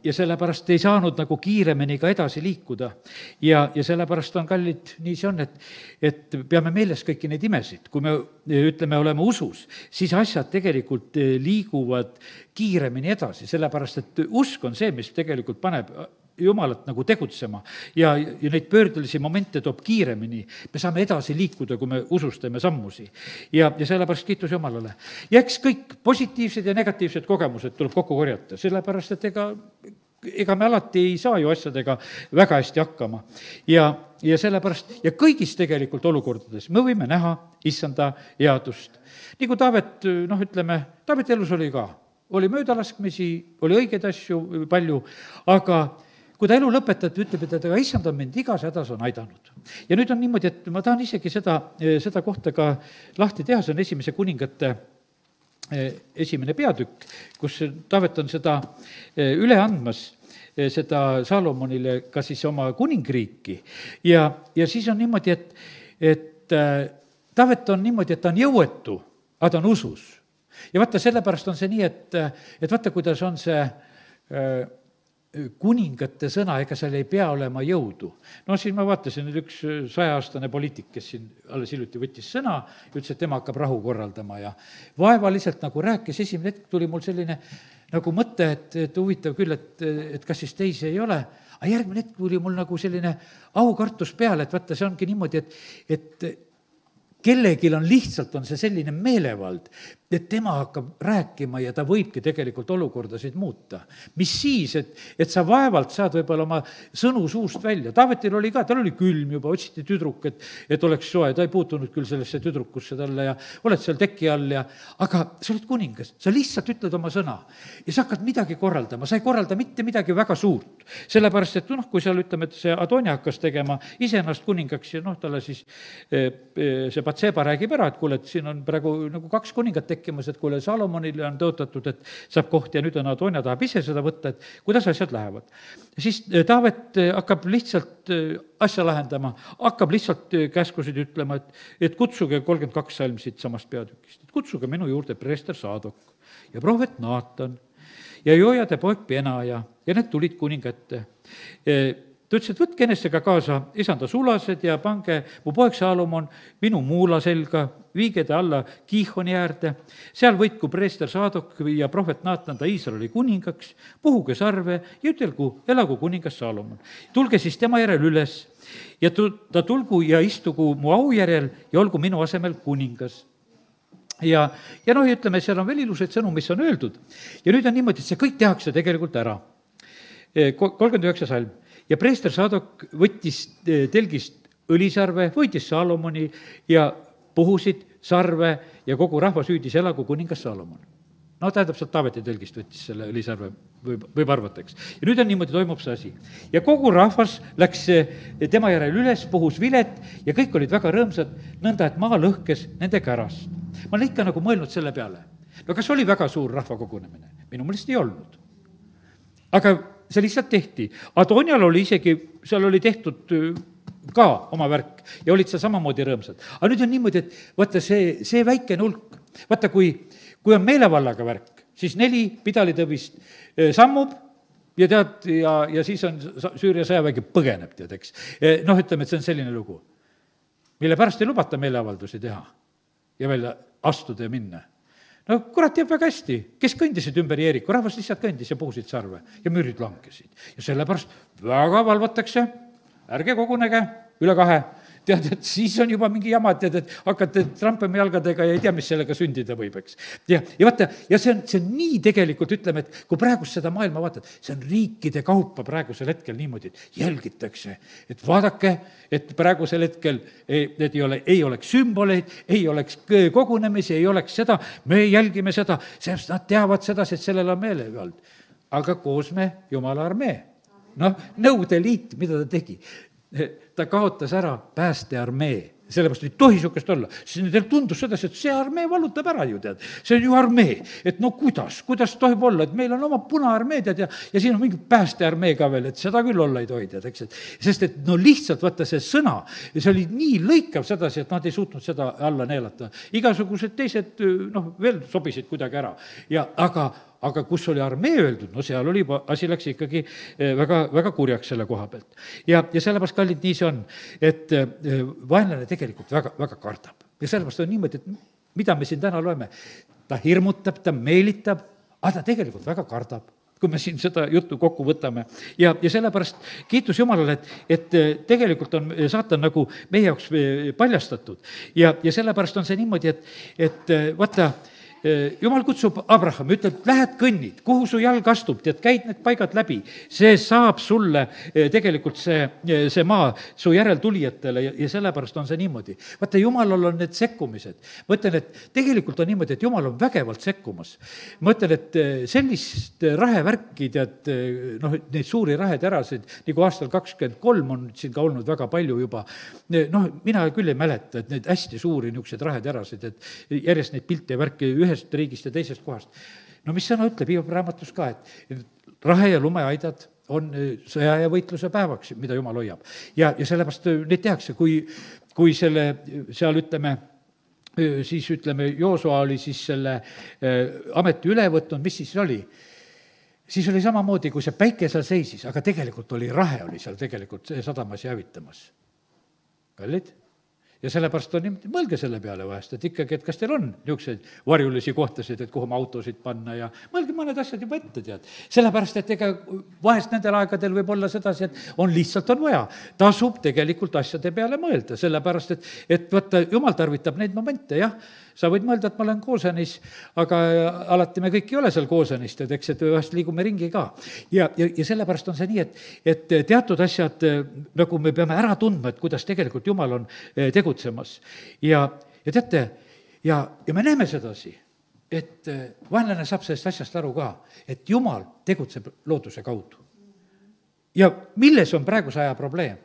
ja sellepärast ei saanud nagu kiiremini ka edasi liikuda. ja, ja sellepärast on, kallid, nii see on, et, et peame meeles kõiki neid imesid. Kui me ütleme, oleme usus, siis asjad tegelikult liiguvad kiiremini edasi, sellepärast et usk on see, mis tegelikult paneb Jumalat nagu tegutsema ja, ja neid pöördelisi momente toob kiiremini. Me saame edasi liikuda, kui me usust teeme sammusi. Ja, ja sellepärast kiitus Jumalale. Ja eks kõik positiivsed ja negatiivsed kogemused tuleb kokku korjata, sellepärast et ega, ega me alati ei saa ju asjadega väga hästi hakkama. Ja, ja sellepärast, ja kõigis tegelikult olukordades me võime näha issanda headust. Nii kui Taavet, noh ütleme, Taaveti elus oli ka, oli möödalaskmisi, oli õigeid asju palju, aga kui ta elu lõpetab, ütleb, et aga issand on mind igas hädas on aidanud. Ja nüüd on niimoodi, et ma tahan isegi seda, seda kohta ka lahti teha, see on esimese kuningate esimene peatükk, kus Taavet on seda üle andmas, seda Saalomonile ka siis oma kuningriiki. Ja, ja siis on niimoodi, et, et Taavet on niimoodi, et ta on jõuetu, aga ta on usus. Ja vaata, sellepärast on see nii, et, et vaata, kuidas on see kuningate sõna, ega seal ei pea olema jõudu. No siin ma vaatasin, et üks saja-aastane poliitik, kes siin alles hiljuti võttis sõna, ütles, et tema hakkab rahu korraldama ja vaevaliselt nagu rääkis, esimene hetk tuli mul selline nagu mõte, et, et huvitav küll, et, et kas siis teisi ei ole, aga järgmine hetk tuli mul nagu selline aukartus peale, et vaata, see ongi niimoodi, et, et kellegil on lihtsalt, on see selline meelevald, et tema hakkab rääkima ja ta võibki tegelikult olukordasid muuta. Mis siis, et, et sa vaevalt saad võib-olla oma sõnu suust välja. Taavetil oli ka, tal oli külm juba, otsiti tüdruk, et, et oleks soe, ta ei puutunud küll sellesse tüdrukusse talle ja oled seal teki all ja, aga sa oled kuningas, sa lihtsalt ütled oma sõna ja sa hakkad midagi korraldama, sa ei korralda mitte midagi väga suurt. Sellepärast, et noh, kui seal ütleme, et see Adonia hakkas tegema iseennast kuningaks ja noh, talle siis see Batseba räägib ära, et kuule, et siin on praegu nagu kaks kuningat tekkimas, et kuule, Salomonile on tõotatud, et saab koht ja nüüd on Adonia tahab ise seda võtta, et kuidas asjad lähevad. Siis Taavet hakkab lihtsalt asja lahendama, hakkab lihtsalt käskusid ütlema, et, et kutsuge kolmkümmend kaks salm siit samast peatükist, et kutsuge minu juurde preester Saadok ja prohvet Naatan ja Joiade poeg Benaja ja need tulid kuninga ette. Ta ütles, et võtke enestega kaasa isanda sulased ja pange mu poeg Saalomon minu muula selga, viige ta alla Kiihoni äärde, seal võitku preester Saadok ja prohvet Naatan ta Iisraeli kuningaks, puhuge sarve ja ütelgu, elagu kuningas Saalomon. Tulge siis tema järel üles ja ta tulgu ja istugu mu au järel ja olgu minu asemel kuningas. Ja, ja noh, ütleme, seal on veel ilusaid sõnu, mis on öeldud. Ja nüüd on niimoodi, et see kõik tehakse tegelikult ära. kolmkümmend üheksa salm. Ja preester Saadok võttis telgist õlisarve, võitis Saalomoni ja puhusid sarve ja kogu rahvas hüüdis, elagu kuningas Saalomon. No tähendab, sealt Taaveti telgist võttis selle õlisarve, võib, võib arvata, eks. Ja nüüd on niimoodi, toimub see asi. Ja kogu rahvas läks tema järel üles, puhus vilet ja kõik olid väga rõõmsad, nõnda, et maa lõhkes nende kärast. Ma olen ikka nagu mõelnud selle peale. No kas oli väga suur rahvakogunemine? Minu mõelest ei olnud. Aga see lihtsalt tehti. Adonial oli isegi, seal oli tehtud ka oma värk ja olid seal samamoodi rõõmsad. Aga nüüd on niimoodi, et vaata see, see väike nulk, vaata kui, kui on meelevallaga värk, siis neli pidalitõvist sammub ja tead, ja, ja siis on Süüria sõjavägi põgeneb, tead, eks. Noh, ütleme, et see on selline lugu, mille pärast ei lubata meeleavaldusi teha ja välja astuda ja minna. No kurat teab väga hästi, kes kõndisid ümber Jeeriku, rahvas lihtsalt kõndis ja puhusid sarve ja müürid langesid. Ja sellepärast väga valvatakse, ärge kogunege üle kahe, tead, et siis on juba mingi jama, tead, et hakkate trampima jalgadega ja ei tea, mis sellega sündida võib, eks. Ja, ja vaata, ja see on, see on nii tegelikult, ütleme, et kui praegust seda maailma vaatad, see on riikide kaupa praegusel hetkel niimoodi, et jälgitakse, et vaadake, et praegusel hetkel et ei ole, ei oleks sümboleid, ei oleks kogunemisi, ei oleks seda, me jälgime seda, sest nad teavad seda, et sellel on meelevald. Aga koos me Jumala armee. Noh, Nõukogude Liit, mida ta tegi? Ta kaotas ära päästearmee, sellepärast ei tohi sukest olla. Siis nendel tundus seda, et see armee valutab ära ju, tead. See on ju armee, et no kuidas, kuidas tohib olla, et meil on oma punaarmee, tead, ja, ja siin on mingi päästearmee ka veel, et seda küll olla ei tohi, tead, eks, et sest et no lihtsalt vaata see sõna, see oli nii lõikav sedasi, et nad ei suutnud seda alla neelata. Igasugused teised, noh, veel sobisid kuidagi ära. Ja, aga aga kus oli armee öeldud, no seal oli, asi läks ikkagi väga, väga kurjaks selle koha pealt. ja, ja sellepärast, kallid, nii see on, et vaenlane tegelikult väga, väga kardab. ja sellepärast on niimoodi, et mida me siin täna loeme, ta hirmutab, ta meelitab, aga ta tegelikult väga kardab, kui me siin seda juttu kokku võtame. ja, ja sellepärast kiitus Jumalale, et, et tegelikult on saatan nagu meie jaoks paljastatud. ja, ja sellepärast on see niimoodi, et, et vaata, Jumal kutsub Abrahami, ütleb, lähed kõnnid, kuhu su jalg astub, tead, käid need paigad läbi. see saab sulle tegelikult see, see maa su järeltulijatele ja, ja sellepärast on see niimoodi. vaata, Jumalal on need sekkumised. ma ütlen, et tegelikult on niimoodi, et Jumal on vägevalt sekkumas. ma ütlen, et sellist rahevärki, tead, noh, neid suuri raheterasid, nagu aastal kakskümmend kolm on siin ka olnud väga palju juba, noh, mina küll ei mäleta, et neid hästi suuri niisuguseid raheterasid, et järjest neid pilte ja värki ühest riigist ja teisest kohast. no mis sõna ütleb Hiobi raamatus ka, et rahe ja lumeaidad on sõja ja võitluse päevaks, mida Jumal hoiab. ja, ja sellepärast neid tehakse, kui, kui selle, seal ütleme, siis ütleme, Joosua oli siis selle ameti üle võtnud, mis siis oli? Siis oli samamoodi, kui see päike seal seisis, aga tegelikult oli rahe, oli seal tegelikult sadamas ja hävitamas. Kallid? ja sellepärast on niimoodi, mõelge selle peale vahest, et ikkagi, et kas teil on niisuguseid varjulisi kohtasid, et kuhu oma autosid panna ja mõelge mõned asjad juba ette, tead. sellepärast, et ega vahest nendel aegadel võib olla sedasi, et on lihtsalt on vaja. tasub tegelikult asjade peale mõelda, sellepärast, et, et vaata, Jumal tarvitab neid momente, jah, sa võid mõelda, et ma olen koosenis, aga alati me kõik ei ole seal koosenis, et eks, et vahest liigume ringi ka. ja, ja, ja sellepärast on see nii, et, et teatud asjad, nagu me peame ära tundma, et kuidas tegelikult Jumal on tegutsemas. ja, ja teate, ja, ja me näeme sedasi, et vaenlane saab sellest asjast aru ka, et Jumal tegutseb looduse kaudu. ja milles on praeguse aja probleem?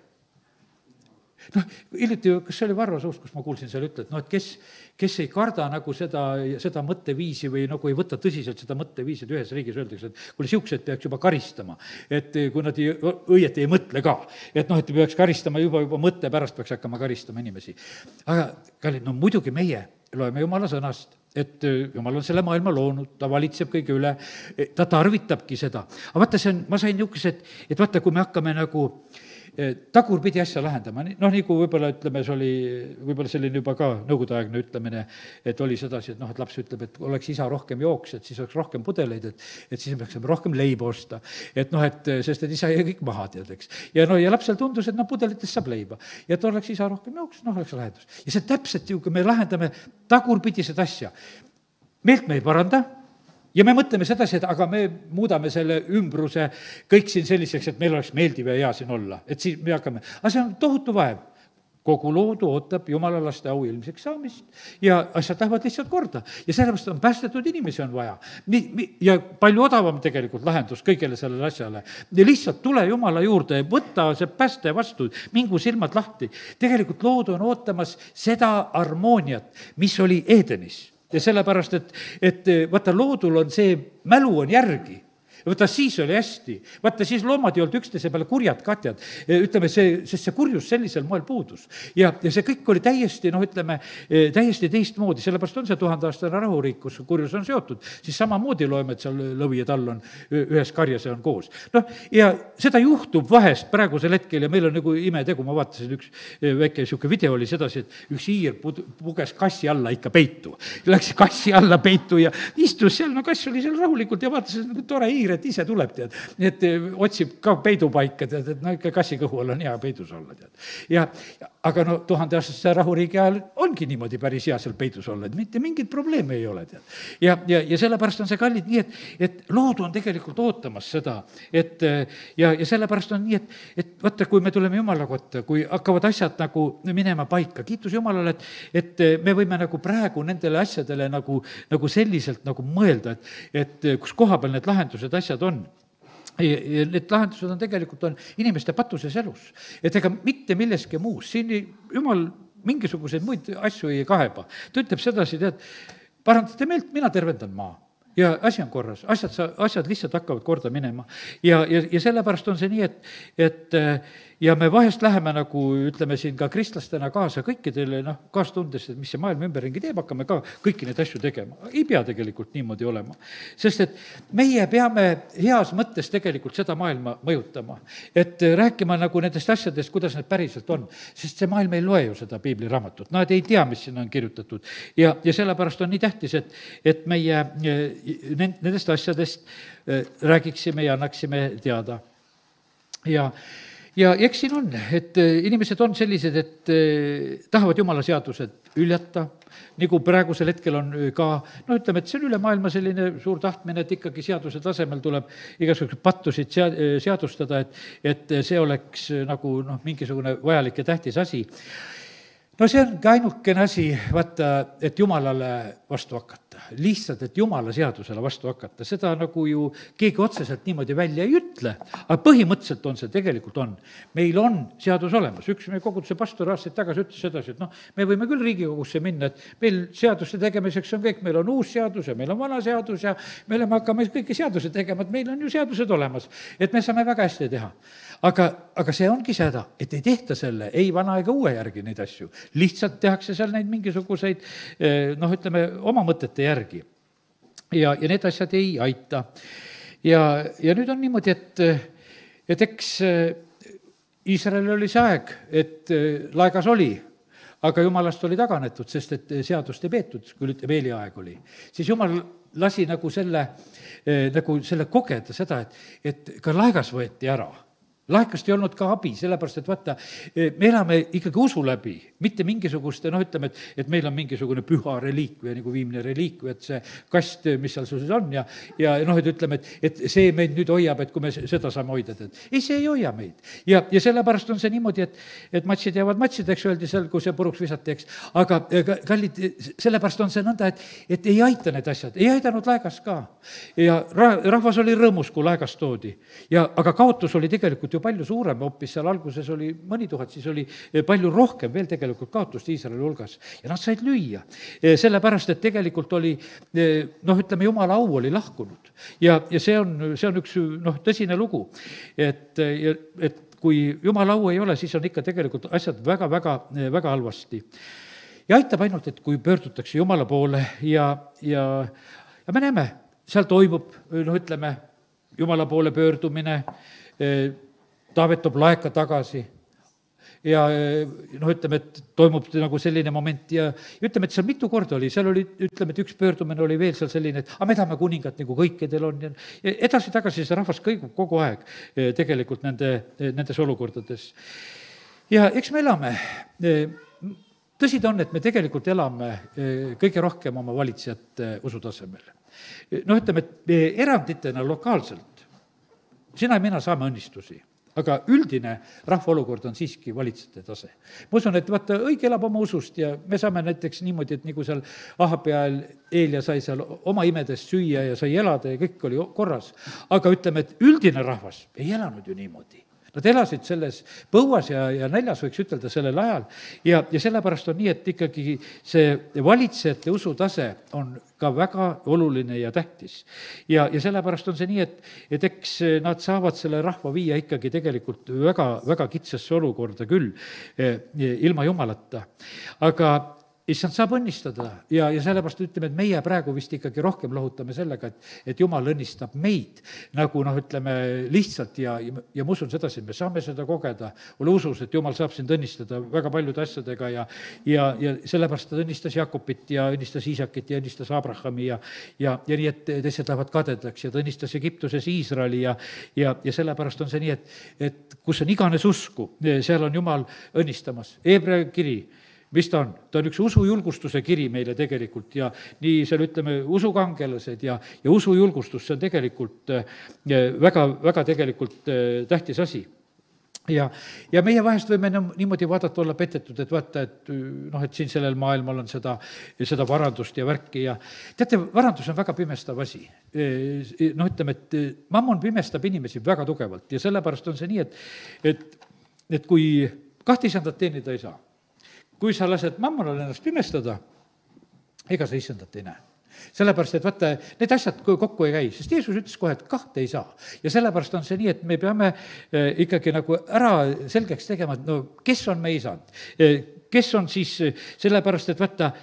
noh, hiljuti, kas see oli Varro suust, kus ma kuulsin seal ütle, et noh, et kes, kes ei karda nagu seda, seda mõtteviisi või nagu ei võta tõsiselt seda mõtteviisi, et ühes riigis öeldakse, et kuule, siuksed peaks juba karistama. Et kui nad ei, õieti ei mõtle ka, et noh, et peaks karistama juba, juba mõtte pärast peaks hakkama karistama inimesi. aga kallid, no muidugi meie loeme Jumala sõnast, et Jumal on selle maailma loonud, ta valitseb kõige üle, ta tarvitabki seda. aga vaata, see on, ma sain niisuguse, et, et vaata, kui me hakkame nagu tagurpidi asja lahendama, noh, nagu võib-olla ütleme, see oli võib-olla selline juba ka nõukogudeaegne ütlemine, et oli sedasi, et noh, et laps ütleb, et oleks isa rohkem jooks, et siis oleks rohkem pudeleid, et, et siis me peaksime rohkem leiba osta. Et noh, et sest, et isa jäi kõik maha, tead, eks. Ja no, ja lapsel tundus, et noh, pudelitest saab leiba. Ja et oleks isa rohkem jooks, noh, oleks lahendus. Ja see täpselt ju, kui me lahendame tagurpidised asja, meelt me ei paranda, ja me mõtleme sedasi, et aga me muudame selle ümbruse kõik siin selliseks, et meil oleks meeldiv ja hea siin olla. Et siis me hakkame, aga see on tohutu vaev. Kogu loodu ootab Jumala laste au ilmseks saamist ja asjad lähevad lihtsalt korda. Ja sellepärast on päästetud inimesi on vaja. Ja palju odavam tegelikult lahendus kõigele sellele asjale. Ja lihtsalt tule Jumala juurde, võtta see pääste vastu, mingu silmad lahti. Tegelikult loodu on ootamas seda harmooniat, mis oli Edenis. Ja sellepärast, et, et vaata, loodul on see, mälu on järgi. Vaata, siis oli hästi. Vaata, siis loomad ei olnud üksteise peale kurjad katjad. Ütleme, see, sest see kurjus sellisel moel puudus. Ja, ja see kõik oli täiesti, noh, ütleme, täiesti teistmoodi. Sellepärast on see tuhandaastane rahuriik, kus kurjus on seotud. Siis samamoodi loeme, et seal lõvi ja tall on ühes karjas ja on koos. Noh, ja seda juhtub vahest praegusel hetkel ja meil on nagu imetegu. Ma vaatasin, üks väike siuke video oli sedasi, et üks hiir puges kassi alla ikka peitu. Läks kassi alla peitu ja istus seal, no kass oli seal rahulikult ja vaatas, et tore hiir, et ise tuleb, tead, et otsib ka peidupaika, tead, et no ikka kassi kõhu all on hea peidus olla, tead. Ja, aga no tuhandeaastase rahuriigi ajal ongi niimoodi päris hea seal peidus olla, et mitte mingit probleemi ei ole, tead. Ja, ja, ja sellepärast on see kallid nii, et, et loodu on tegelikult ootamas seda, et ja, ja sellepärast on nii, et, et vaata, kui me tuleme Jumala kotta, kui hakkavad asjad nagu minema paika, kiitus Jumalale, et, et me võime nagu praegu nendele asjadele nagu, nagu selliselt nagu mõelda, et, et kus koha peal need lahendused asjad on. Ja need lahendused on tegelikult on inimeste patuses elus. Et ega mitte milleski muus. Siin Jumal mingisuguseid muid asju ei kaheba. Ta ütleb sedasi, tead, parandate meelt, mina tervendan maa. ja asi on korras, asjad, sa, asjad lihtsalt hakkavad korda minema. ja, ja, ja sellepärast on see nii, et, et ja me vahest läheme nagu ütleme siin ka kristlastena kaasa kõikidele, noh, kaastundes, et mis see maailm ümberringi teeb, hakkame ka kõiki neid asju tegema. ei pea tegelikult niimoodi olema. Sest et meie peame heas mõttes tegelikult seda maailma mõjutama. Et rääkima nagu nendest asjadest, kuidas need päriselt on. Sest see maailm ei loe ju seda piibliraamatut. Nad ei tea, mis siin on kirjutatud. Ja, ja sellepärast on nii tähtis, et, et meie nendest asjadest räägiksime ja annaksime teada. Ja ja eks siin on, et inimesed on sellised, et tahavad Jumala seadused üljata, nagu praegusel hetkel on ka, no ütleme, et see on üle maailma selline suur tahtmine, et ikkagi seaduse tasemel tuleb igasugused pattusid seadustada, et, et see oleks nagu noh, mingisugune vajalik ja tähtis asi. No see ongi ainukene asi, vaata, et Jumalale vastu hakata. Lihtsalt, et Jumala seadusele vastu hakata. Seda nagu ju keegi otseselt niimoodi välja ei ütle, aga põhimõtteliselt on see, tegelikult on. Meil on seadus olemas. Üks meie koguduse pastor aastaid tagasi ütles sedasi, et noh, me võime küll Riigikogusse minna, et meil seaduste tegemiseks on kõik, meil on uus seadus ja meil on vana seadus ja me oleme hakkame kõiki seaduse tegema, et meil on ju seadused olemas, et me saame väga hästi teha. Aga, aga see ongi seda, et ei tehta selle, ei vana ega uue järgi neid asju. Lihtsalt tehakse seal neid mingisuguseid, noh, ütleme, oma mõtete järgi. Ja, ja need asjad ei aita. Ja, ja nüüd on niimoodi, et, et eks Iisraelil oli see aeg, et laegas oli, aga Jumalast oli taganetud, sest et seadust ei peetud, kui ütleb Eeli aeg oli. Siis Jumal lasi nagu selle, nagu selle kogeda seda, et, et ka laegas võeti ära. Laekast ei olnud ka abi, sellepärast, et vaata, me elame ikkagi usu läbi, mitte mingisuguste, noh, ütleme, et, et meil on mingisugune püha reliikvia, nagu viimne reliikvia, et see kast, mis seal sul on ja, ja noh, et ütleme, et, et see meid nüüd hoiab, et kui me seda saame hoida, et ei, see ei hoia meid. Ja, ja sellepärast on see niimoodi, et, et matsid jäävad matsideks, öeldi seal, kui see puruks visati, eks, aga kallid, sellepärast on see nõnda, et, et ei aita need asjad, ei aidanud laegas ka. Ja rahvas oli rõõmus, kui laegas toodi. Ja, aga kaotus oli tegelikult ju palju suurem, hoopis seal alguses oli mõni tuhat, siis oli palju rohkem veel tegelikult kaotust Iisraeli hulgas. Ja nad said lüüa, sellepärast, et tegelikult oli, noh, ütleme, Jumala au oli lahkunud. Ja, ja see on, see on üks, noh, tõsine lugu, et, et kui Jumala au ei ole, siis on ikka tegelikult asjad väga, väga, väga halvasti. Ja aitab ainult, et kui pöördutakse Jumala poole ja, ja, ja me näeme, seal toimub, noh, ütleme, Jumala poole pöördumine, Taavet toob laeka tagasi ja noh, ütleme, et toimub nagu selline moment ja ütleme, et seal mitu korda oli, seal oli, ütleme, et üks pöördumine oli veel seal selline, et aga me tahame kuningat, nagu kõikidel on ja edasi-tagasi see rahvas kõigub kogu aeg tegelikult nende, nendes olukordades. Ja eks me elame, tõsi ta on, et me tegelikult elame kõige rohkem oma valitsejate usutasemel. noh, ütleme, et eranditena lokaalselt, sina ja mina saame õnnistusi, aga üldine rahva olukord on siiski valitsejate tase. Ma usun, et vaata, õige elab oma usust ja me saame näiteks niimoodi, et nagu seal Ahabi ajal Eelia sai seal oma imedest süüa ja sai elada ja kõik oli korras. Aga ütleme, et üldine rahvas ei elanud ju niimoodi. Nad elasid selles põuas ja, ja näljas, võiks ütelda, sellel ajal. Ja, ja sellepärast on nii, et ikkagi see valitsejate usutase on ka väga oluline ja tähtis. Ja, ja sellepärast on see nii, et, et eks nad saavad selle rahva viia ikkagi tegelikult väga, väga kitsasse olukorda küll, ilma Jumalata. Aga issand saab õnnistada ja, ja sellepärast ütleme, et meie praegu vist ikkagi rohkem lohutame sellega, et, et Jumal õnnistab meid nagu noh, ütleme lihtsalt ja, ja ma usun sedasi, et me saame seda kogeda. Ole usus, et Jumal saab sind õnnistada väga paljude asjadega ja, ja, ja sellepärast ta õnnistas Jakobit ja õnnistas Iisakit ja õnnistas Abrahami ja, ja, ja nii, et teised lähevad kadedaks ja ta õnnistas Egiptuses Iisraeli ja, ja, ja sellepärast on see nii, et, et kus on iganes usku, seal on Jumal õnnistamas. Hebra kiri, mis ta on? Ta on üks usujulgustuse kiri meile tegelikult ja nii seal ütleme usukangelased ja, ja usujulgustus, see on tegelikult väga, väga tegelikult tähtis asi. Ja, ja meie vahest võime niimoodi vaadata, olla petetud, et vaata, et noh, et siin sellel maailmal on seda, seda varandust ja värki ja teate, varandus on väga pimestav asi. Noh, ütleme, et mammon pimestab inimesi väga tugevalt ja sellepärast on see nii, et, et, et kui kahte isandat teenida ei saa, kui sa lased mammonal ennast pimestada, ega sa isandat ei näe. sellepärast, et vaata, need asjad kokku ei käi, sest Jeesus ütles kohe, et kahte ei saa. ja sellepärast on see nii, et me peame ikkagi nagu ära selgeks tegema, et no kes on meie isand, kes on siis, sellepärast, et vaata,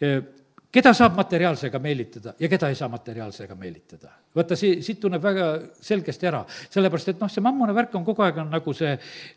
keda saab materiaalsega meelitada ja keda ei saa materiaalsega meelitada. Vaata, see, siit tunneb väga selgesti ära, sellepärast, et noh, see mammune värk on kogu aeg on nagu see,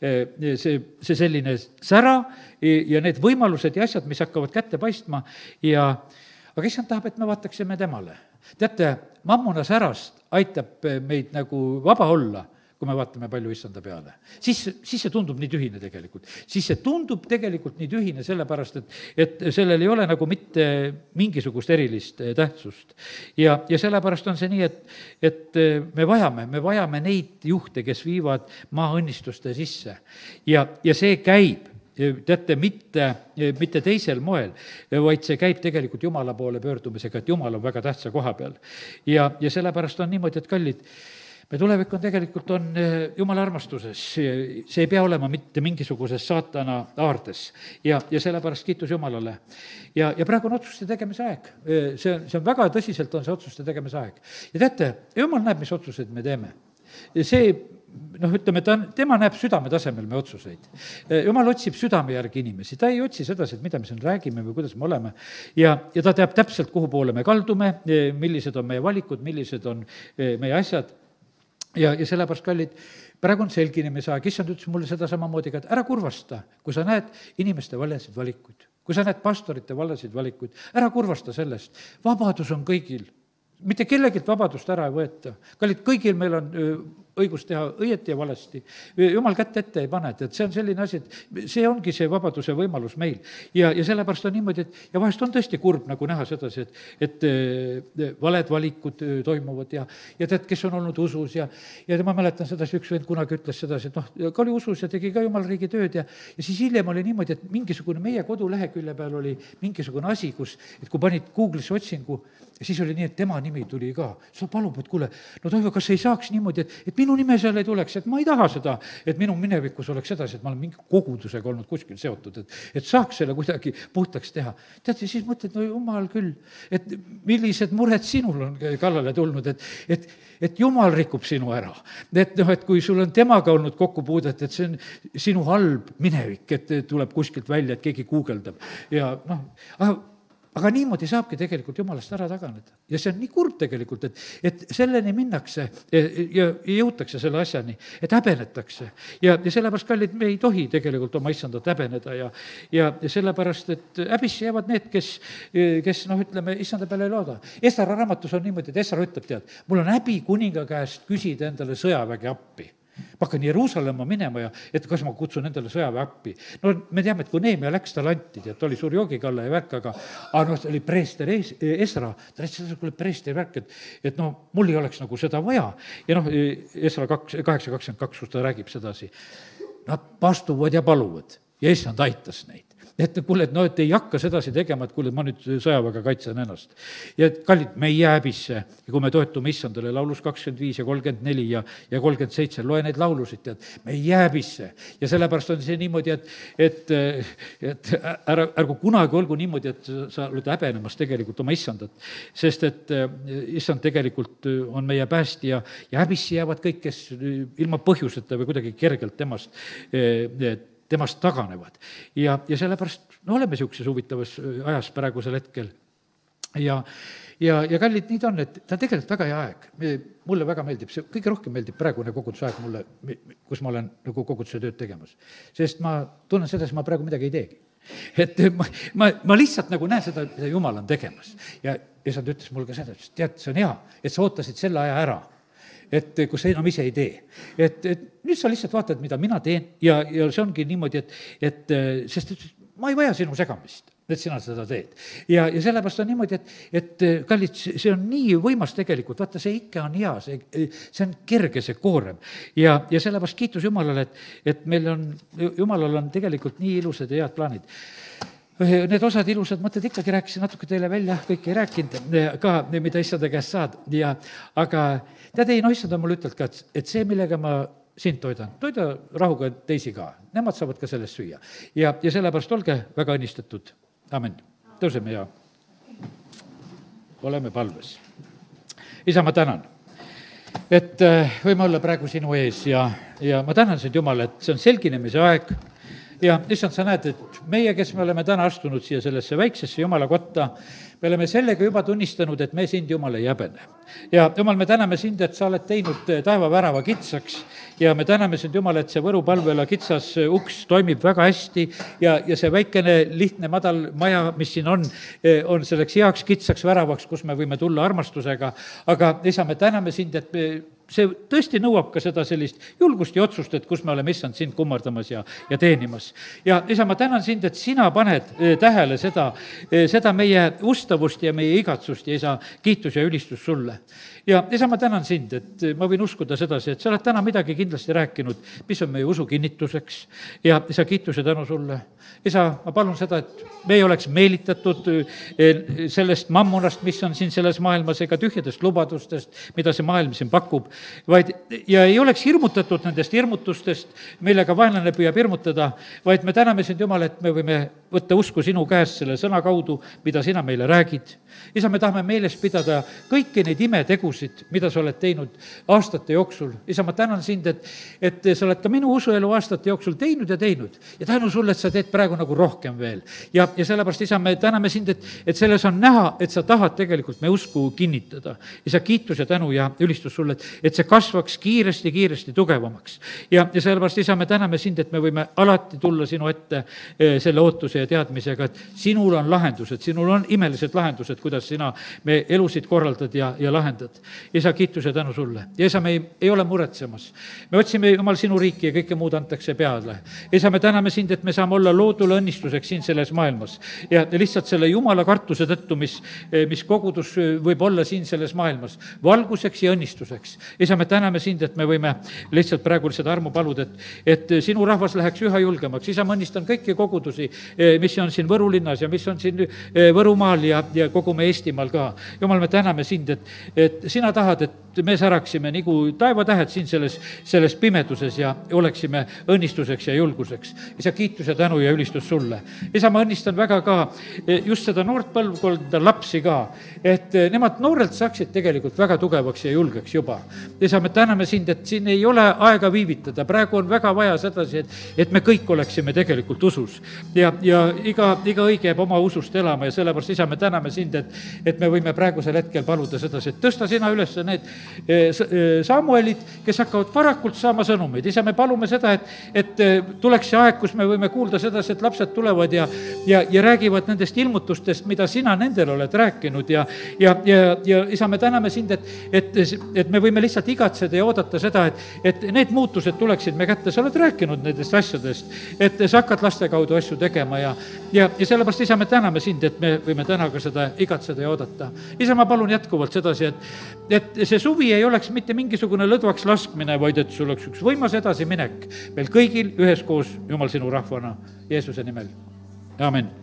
see, see selline sära ja need võimalused ja asjad, mis hakkavad kätte paistma ja aga issand tahab, et me vaataksime temale. Teate, mammuna särast aitab meid nagu vaba olla, kui me vaatame palju issanda peale. Siis, siis see tundub nii tühine tegelikult. Siis see tundub tegelikult nii tühine sellepärast, et, et sellel ei ole nagu mitte mingisugust erilist tähtsust. Ja, ja sellepärast on see nii, et, et me vajame, me vajame neid juhte, kes viivad maa õnnistuste sisse. Ja, ja see käib, teate, mitte, mitte teisel moel, vaid see käib tegelikult Jumala poole pöördumisega, et Jumal on väga tähtsa koha peal. Ja, ja sellepärast on niimoodi, et kallid, me tulevik on tegelikult, on Jumala armastuses, see ei pea olema mitte mingisuguses saatana aardes ja, ja sellepärast kiitus Jumalale. Ja, ja praegu on otsuste tegemise aeg, see on, see on väga tõsiselt on see otsuste tegemise aeg. Ja teate, Jumal näeb, mis otsuseid me teeme. See, noh, ütleme, ta, tema näeb südame tasemel me otsuseid. Jumal otsib südame järgi inimesi, ta ei otsi sedasi, et mida me siin räägime või kuidas me oleme. Ja, ja ta teab täpselt, kuhu poole me kaldume, millised on meie valikud, millised on meie asjad. Ja, ja sellepärast, kallid, praegu on selginemise aeg, issand ütles mulle seda samamoodi, et ära kurvasta, kui sa näed inimeste valesid valikuid, kui sa näed pastorite valesid valikuid, ära kurvasta sellest, vabadus on kõigil, mitte kellegilt vabadust ära ei võeta. Kallid, kõigil meil on õigus teha õieti ja valesti. Jumal kätt ette ei pane, et see on selline asi, et see ongi see vabaduse võimalus meil. Ja, ja sellepärast on niimoodi, et ja vahest on tõesti kurb nagu näha sedasi, et, et valed valikud toimuvad ja, ja tead, kes on olnud usus ja, ja ma mäletan sedasi, üks vend kunagi ütles sedasi, et noh, ka oli usus ja tegi ka Jumala riigi tööd ja, ja siis hiljem oli niimoodi, et mingisugune meie kodulehekülje peal oli mingisugune asi, kus, et kui panid Google'isse otsingu, siis oli nii, et tema nimi tuli ka. Sa palub, et kuule, no Toivo, kas ei saaks niimoodi, et, et minu nime seal ei tuleks, et ma ei taha seda, et minu minevikus oleks sedasi, et ma olen mingi kogudusega olnud kuskil seotud, et, et saaks selle kuidagi puhtaks teha. Tead, siis mõtled, no Jumal küll, et millised mured sinul on kallale tulnud, et, et, et Jumal rikub sinu ära. Et noh, et kui sul on temaga olnud kokkupuudet, et see on sinu halb minevik, et tuleb kuskilt välja, et keegi guugeldab ja noh, aga aga niimoodi saabki tegelikult Jumalast ära taganeda. Ja see on nii kurb tegelikult, et, et selleni minnakse ja jõutakse selle asjani, et häbenetakse. Ja, ja sellepärast, kallid, me ei tohi tegelikult oma issandat häbeneda ja, ja, ja sellepärast, et häbisse jäävad need, kes, kes noh, ütleme, issanda peale ei looda. Esra raamatus on niimoodi, et Esra ütleb, tead, mul on häbi kuninga käest küsida endale sõjaväge appi. Ma hakkan Jeruusalemma minema ja et kas ma kutsun endale sõjaväe appi. No me teame, et kui Neemia läks, ta lanti, et oli suur joogikalle ja värk, aga, aga noh, oli preester Esra, ta rääkis seda, kui preester värk, et, et noh, mul ei oleks nagu seda vaja. Ja noh, Esra kaks, kaheksa kakskümmend kaks, kus ta räägib sedasi. Nad pastuvad ja paluvad ja issand aitas neid. Et kuule, et no, et ei hakka sedasi tegema, et kuule, ma nüüd sõjaväega kaitsen ennast. Ja kallid, me ei jää häbisse, kui me toetume issandale laulus kakskümmend viis ja kolmkümmend neli ja, ja kolmkümmend seitse, loe neid laulusid, tead, me ei jää häbisse. Ja sellepärast on see niimoodi, et, et, et ära, ärgu kunagi olgu niimoodi, et sa oled häbenemas tegelikult oma issandat, sest et issand tegelikult on meie päästja ja häbisse jäävad kõik, kes ilma põhjuseta või kuidagi kergelt temast temast taganevad. Ja, ja sellepärast no oleme niisuguses huvitavas ajas praegusel hetkel. Ja, ja, ja kallid, nii ta on, et ta on tegelikult väga hea aeg. Mulle väga meeldib, see kõige rohkem meeldib praegune koguduse aeg mulle, kus ma olen nagu koguduse tööd tegemas. Sest ma tunnen seda, et ma praegu midagi ei teegi. Et ma, ma, ma lihtsalt nagu näen seda, mida Jumal on tegemas. Ja issand ütles mulle ka seda, et tead, see on hea, et sa ootasid selle aja ära. Et kus sa enam ise ei tee. Et, et nüüd sa lihtsalt vaatad, mida mina teen ja, ja see ongi niimoodi, et, et sest et ma ei vaja sinu segamist, et sina seda teed. Ja, ja sellepärast on niimoodi, et, et kallid, see on nii võimas tegelikult, vaata, see ikke on hea, see, see on kerge, see koorem. Ja, ja sellepärast kiitus Jumalale, et, et meil on, Jumalal on tegelikult nii ilusad ja head plaanid. Need osad ilusad mõtted ikkagi rääkisin natuke teile välja, kõik ei rääkinud ka, mida issanda käest saad. Ja, aga tead ei, no issand on mulle ütelnud ka, et see, millega ma sind toidan, toida rahuga teisi ka, nemad saavad ka sellest süüa. Ja, ja sellepärast olge väga õnnistatud. Amen. Tõuseme ja oleme palves. isa, ma tänan, et võime olla praegu sinu ees ja, ja ma tänan sind, Jumal, et see on selginemise aeg ja issand, sa näed, et meie, kes me oleme täna astunud siia sellesse väiksesse Jumala kotta, me oleme sellega juba tunnistanud, et me sind, Jumal, ei häbene. ja Jumal, me täname sind, et sa oled teinud taevavärava kitsaks ja me täname sind, Jumal, et see Võru palvela kitsas uks toimib väga hästi ja, ja see väikene lihtne madal maja, mis siin on, on selleks heaks kitsaks väravaks, kus me võime tulla armastusega, aga isa, me täname sind, et me see tõesti nõuab ka seda sellist julgust ja otsust, et kus me oleme issand sind kummardamas ja, ja teenimas. ja isa, ma tänan sind, et sina paned tähele seda, seda meie ustavust ja meie igatsust ja isa, kiitus ja ülistus sulle. ja isa, ma tänan sind, et ma võin uskuda sedasi, et sa oled täna midagi kindlasti rääkinud, mis on meie usu kinnituseks ja isa, kiitus ja tänu sulle. isa, ma palun seda, et me ei oleks meelitatud sellest mammunast, mis on siin selles maailmas, ega tühjadest lubadustest, mida see maailm siin pakub, vaid ja ei oleks hirmutatud nendest hirmutustest, millega vaenlane püüab hirmutada, vaid me täname sind, Jumal, et me võime võtta usku sinu käest selle sõna kaudu, mida sina meile räägid. isa, me tahame meeles pidada kõiki neid imetegusid, mida sa oled teinud aastate jooksul. isa, ma tänan sind, et, et sa oled ka minu usuelu aastate jooksul teinud ja teinud ja tänu sulle, et sa teed praegu nagu rohkem veel. ja, ja sellepärast, isa, me täname sind, et, et selles on näha, et sa tahad tegelikult me usku kinnitada. isa, kiitus ja tänu ja ülistus sulle, et, et see kasvaks kiiresti, kiiresti tugevamaks. ja, ja sellepärast, isa, me täname sind, et me võime alati tulla sinu ette selle ootuse ja teadmisega, et sinul on lahendused, sinul on imelised lahendused, kuidas sina me elusid korraldad ja, ja lahendad. isa, kiitus ja tänu sulle. ja isa, me ei, ei ole muretsemas. me otsime, Jumal, sinu riiki ja kõike muud antakse peale. isa, me täname sind, et me saame olla loodule õnnistuseks siin selles maailmas. ja lihtsalt selle Jumala kartuse tõttu, mis, mis kogudus võib olla siin selles maailmas, valguseks ja õnnistuseks. isa, me täname sind, et me võime lihtsalt praegu seda armu paluda, et, et sinu rahvas läheks üha julgemaks. isa, ma õnnistan kõiki kogudusi, mis on siin Võru linnas ja mis on siin Võrumaal ja, ja kogu me Eestimaal ka. Jumal, me täname sind, et, et sina tahad, et me säraksime nagu taevatähed siin selles, selles pimeduses ja oleksime õnnistuseks ja julguseks. isa, kiitus ja tänu ja ülistus sulle. isa, ma õnnistan väga ka just seda noort põlvkonda, lapsi ka, et nemad noorelt saaksid tegelikult väga tugevaks ja julgeks juba. isa, me täname sind, et siin ei ole aega viivitada, praegu on väga vaja sedasi, et, et me kõik oleksime tegelikult usus ja, ja iga, iga õige jääb oma usust elama ja sellepärast, isa, me täname sind, et, et me võime praegusel hetkel paluda sedasi, et tõsta sina üles need Samuelid, kes hakkavad varakult saama sõnumeid. isa, me palume seda, et, et tuleks see aeg, kus me võime kuulda sedasi, et lapsed tulevad ja, ja, ja räägivad nendest ilmutustest, mida sina nendele oled rääkinud ja, ja, ja, ja isa, me täname sind, et, et, et me võime lihtsalt igatseda ja oodata seda, et, et need muutused tuleksid me kätte. sa oled rääkinud nendest asjadest, et sa hakkad laste kaudu asju tegema ja, ja, ja sellepärast, isa, me täname sind, et me võime täna ka seda igatseda ja oodata. isa, ma palun jätkuvalt sedasi, et, et see suvi ei oleks mitte mingisugune lõdvaks laskmine, vaid et sul oleks üks võimas edasiminek meil kõigil üheskoos, Jumal, sinu rahvana, Jeesuse nimel. Aamen.